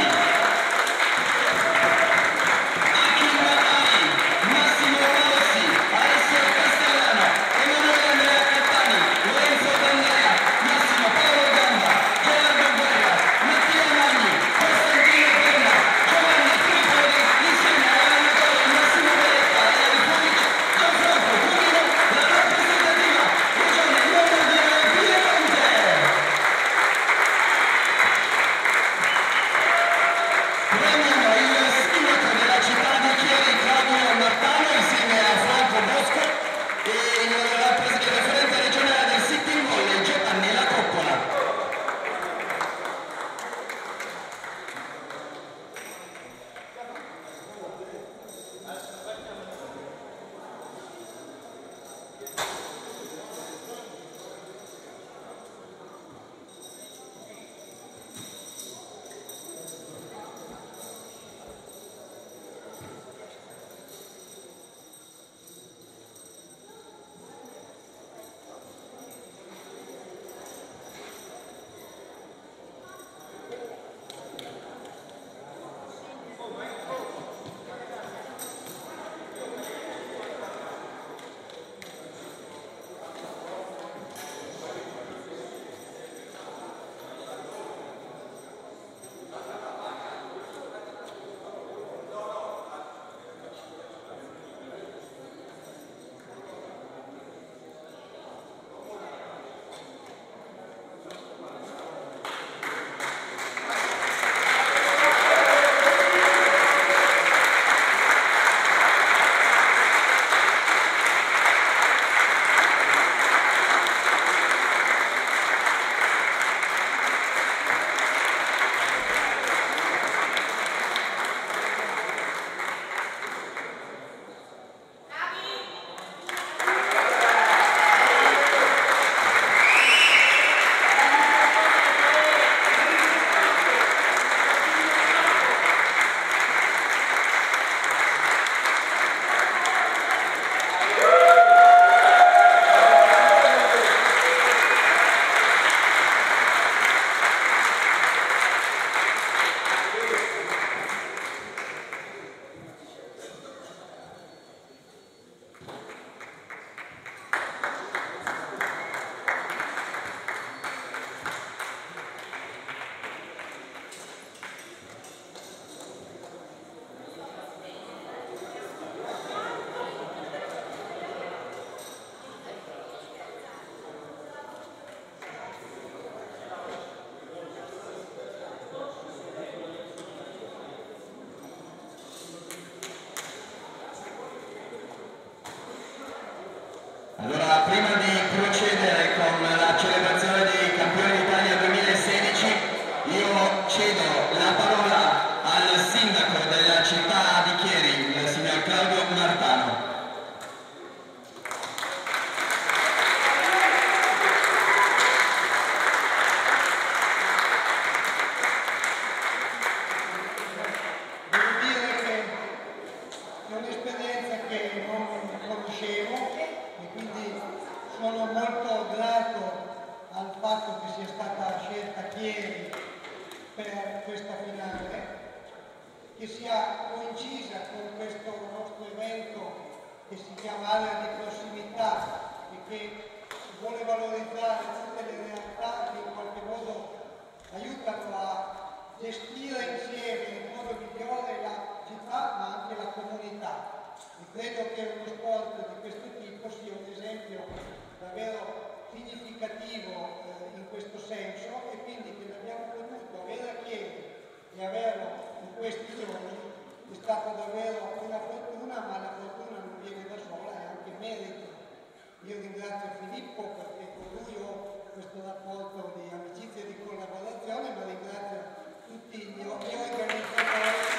Achille Mattani, Massimo Rossi, Alessio Castellano, Emanuele Andrea Cattani, Lorenzo D'Andrea, Massimo Paolo Gamba, Gerardo Guerra, Mattia Magni, Costantino Penna, Giovanni Tripoli, insieme all'allenatore Massimo Beretta e all'Ifonic Gianfranco Gurino, la rappresentativa Regione Lombardia e Piemonte. Premiano il sindaco della città di Chieri, Claudio Martano, insieme a Franco Bosco e il referente regionale del Sitting Volley, Giovanni La Coppola. molto grato al fatto che sia stata scelta Chieri per questa finale, che sia coincisa con questo nostro evento che si chiama Area di Prossimità e che vuole valorizzare tutte le realtà che in qualche modo aiutano a gestire insieme in modo migliore la città ma anche la comunità. E credo che uno sport di questo tipo sia un esempio davvero significativo in questo senso, e quindi che l'abbiamo potuto avere a Chieri e averlo in questi giorni è stata davvero una fortuna, ma la fortuna non viene da sola, è anche merito. Io ringrazio Filippo perché con lui ho questo rapporto di amicizia e di collaborazione, ma ringrazio tutti gli organizzatori.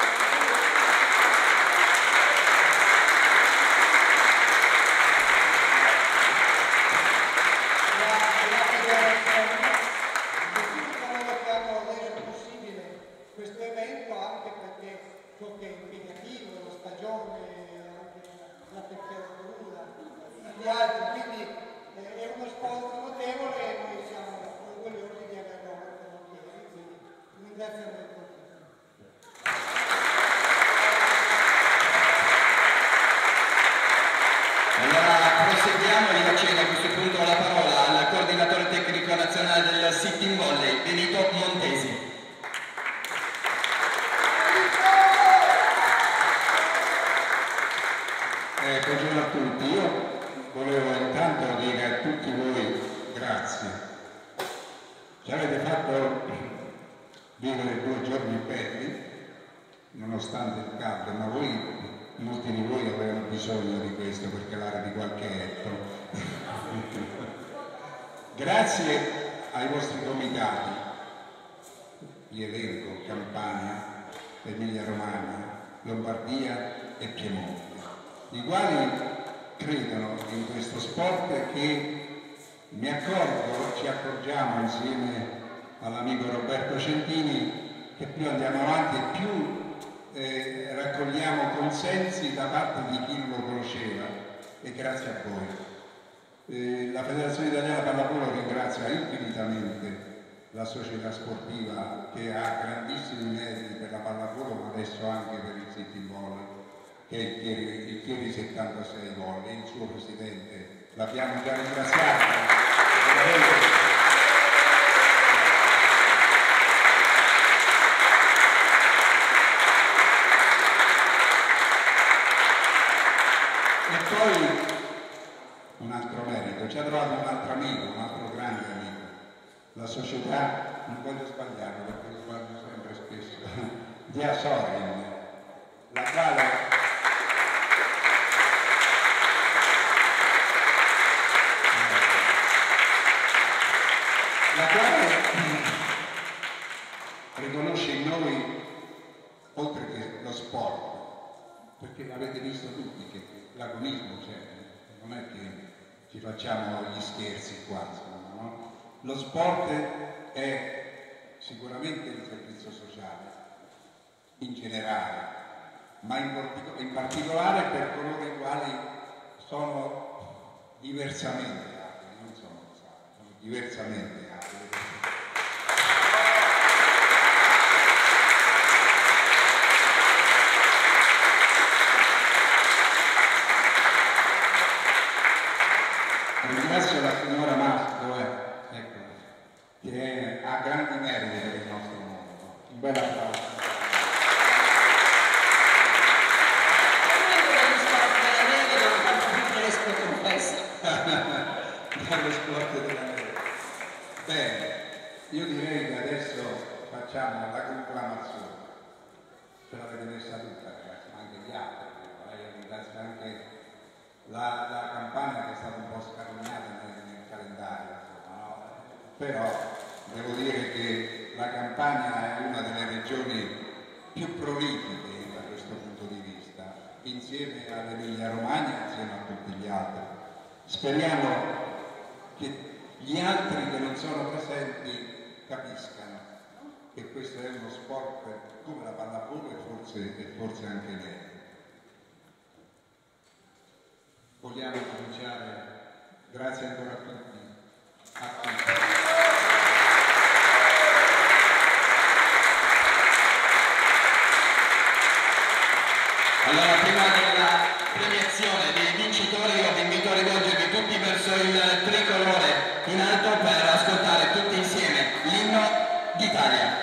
Questo evento, anche perché ciò che è impegnativo, la stagione, anche la temperatura, gli altri, quindi è uno sforzo notevole e noi siamo orgogliosi di averlo volentieri, quindi ringrazio per tutti. Allora proseguiamo e io cedo a questo punto la parola al coordinatore tecnico nazionale del Sitting Volley, Benito Montesi. Buongiorno a tutti, io volevo intanto dire a tutti voi grazie. Ci avete fatto vivere 2 giorni belli, nonostante il caldo, ma molti di voi avevano bisogno di questo per calare di qualche etto. Grazie ai vostri comitati, vi elenco Campania, Emilia Romagna, Lombardia e Piemonte, i quali credono in questo sport che ci accorgiamo insieme all'amico Roberto Centini che più andiamo avanti e più raccogliamo consensi da parte di chi non lo conosceva, e grazie a voi. La Federazione Italiana Pallavolo ringrazia infinitamente la società sportiva che ha grandissimi meriti per la pallavolo, ma adesso anche per il Sitting Volley, che è il Chieri 76 Volley, il suo presidente l'abbiamo già ringraziato. E poi un altro merito, ci ha trovato un altro amico, un altro grande amico, la società, non voglio sbagliarlo perché lo sbaglio sempre spesso, di Asorin, la quale riconosce in noi, oltre che lo sport, perché avete visto tutti che l'agonismo c'è, non è che ci facciamo gli scherzi qua, insomma, no? Lo sport è sicuramente il servizio sociale, in generale, ma in particolare per coloro i quali sono diversamente abili, non sono diversamente abili. Ringrazio la signora Mastro, ecco, che ha grandi meriti per il nostro mondo. Un bel applauso. Dallo sport della neve. Bene, io direi che adesso facciamo la conclamazione. Ce l'avete messa tutta, ragazzi, ma anche gli altri. Io ringrazio anche la Campania che è stata un po' scarognata nel calendario, insomma, no? Però devo dire che la Campania è una delle regioni più prolifiche da questo punto di vista, insieme all'Emilia Romagna, insieme a tutti gli altri. Speriamo che gli altri che non sono presenti capiscano che questo è uno sport come la pallavolo e forse anche lei. Vogliamo cominciare Grazie ancora a tutti. A tutti. Allora, prima della premiazione dei vincitori, io vi invito a rivolgervi tutti verso il tricolore in alto per ascoltare tutti insieme l'inno d'Italia.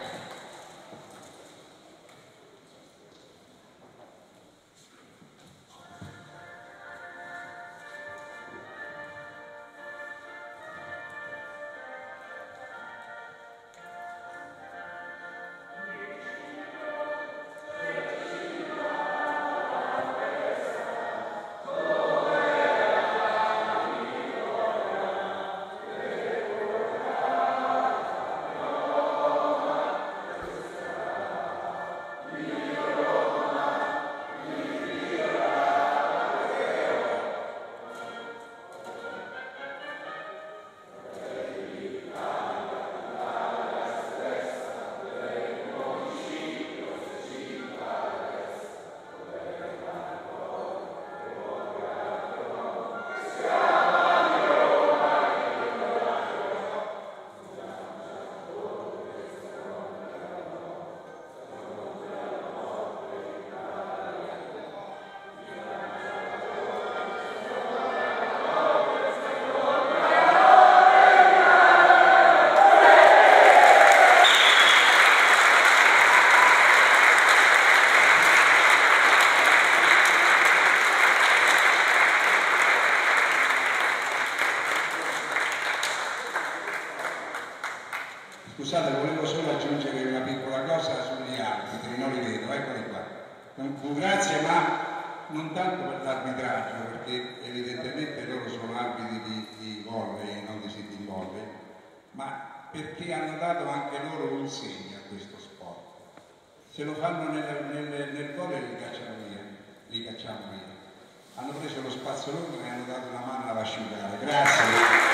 Scusate, volevo solo aggiungere una piccola cosa sugli arbitri, non li vedo, eccoli qua. Grazie, ma non tanto per l'arbitraggio, perché evidentemente loro sono arbitri di volley, non di sitting volley, ma perché hanno dato anche loro un segno a questo sport. Se lo fanno nel volley li cacciamo via. Hanno preso lo spazio loro e hanno dato una mano ad asciugare. Grazie.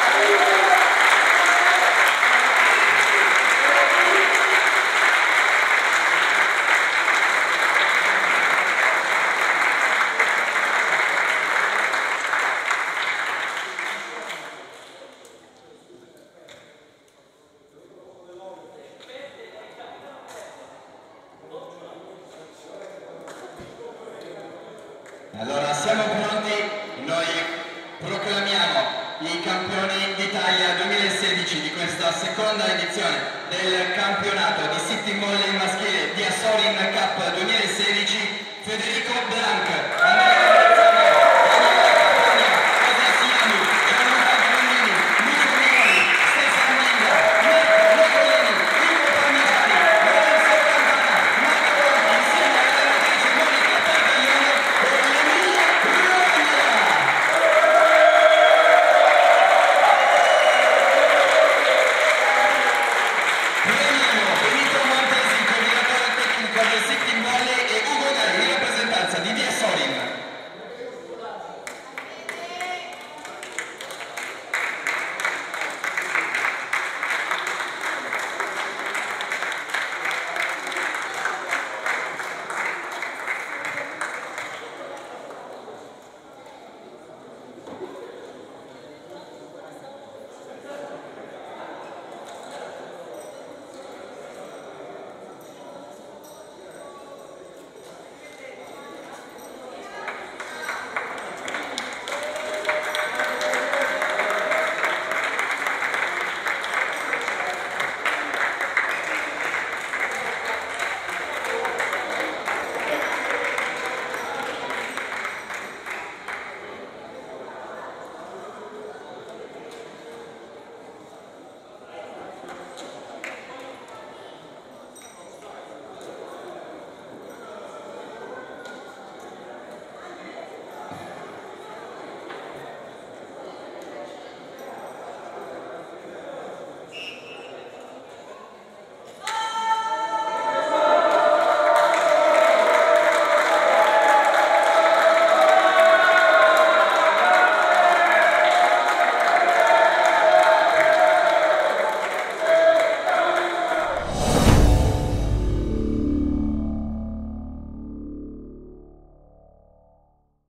Allora, siamo pronti, noi proclamiamo i campioni d'Italia 2016 di questa seconda edizione del campionato di sitting volley maschile di Asorin Cup 2016, Federico Blanc.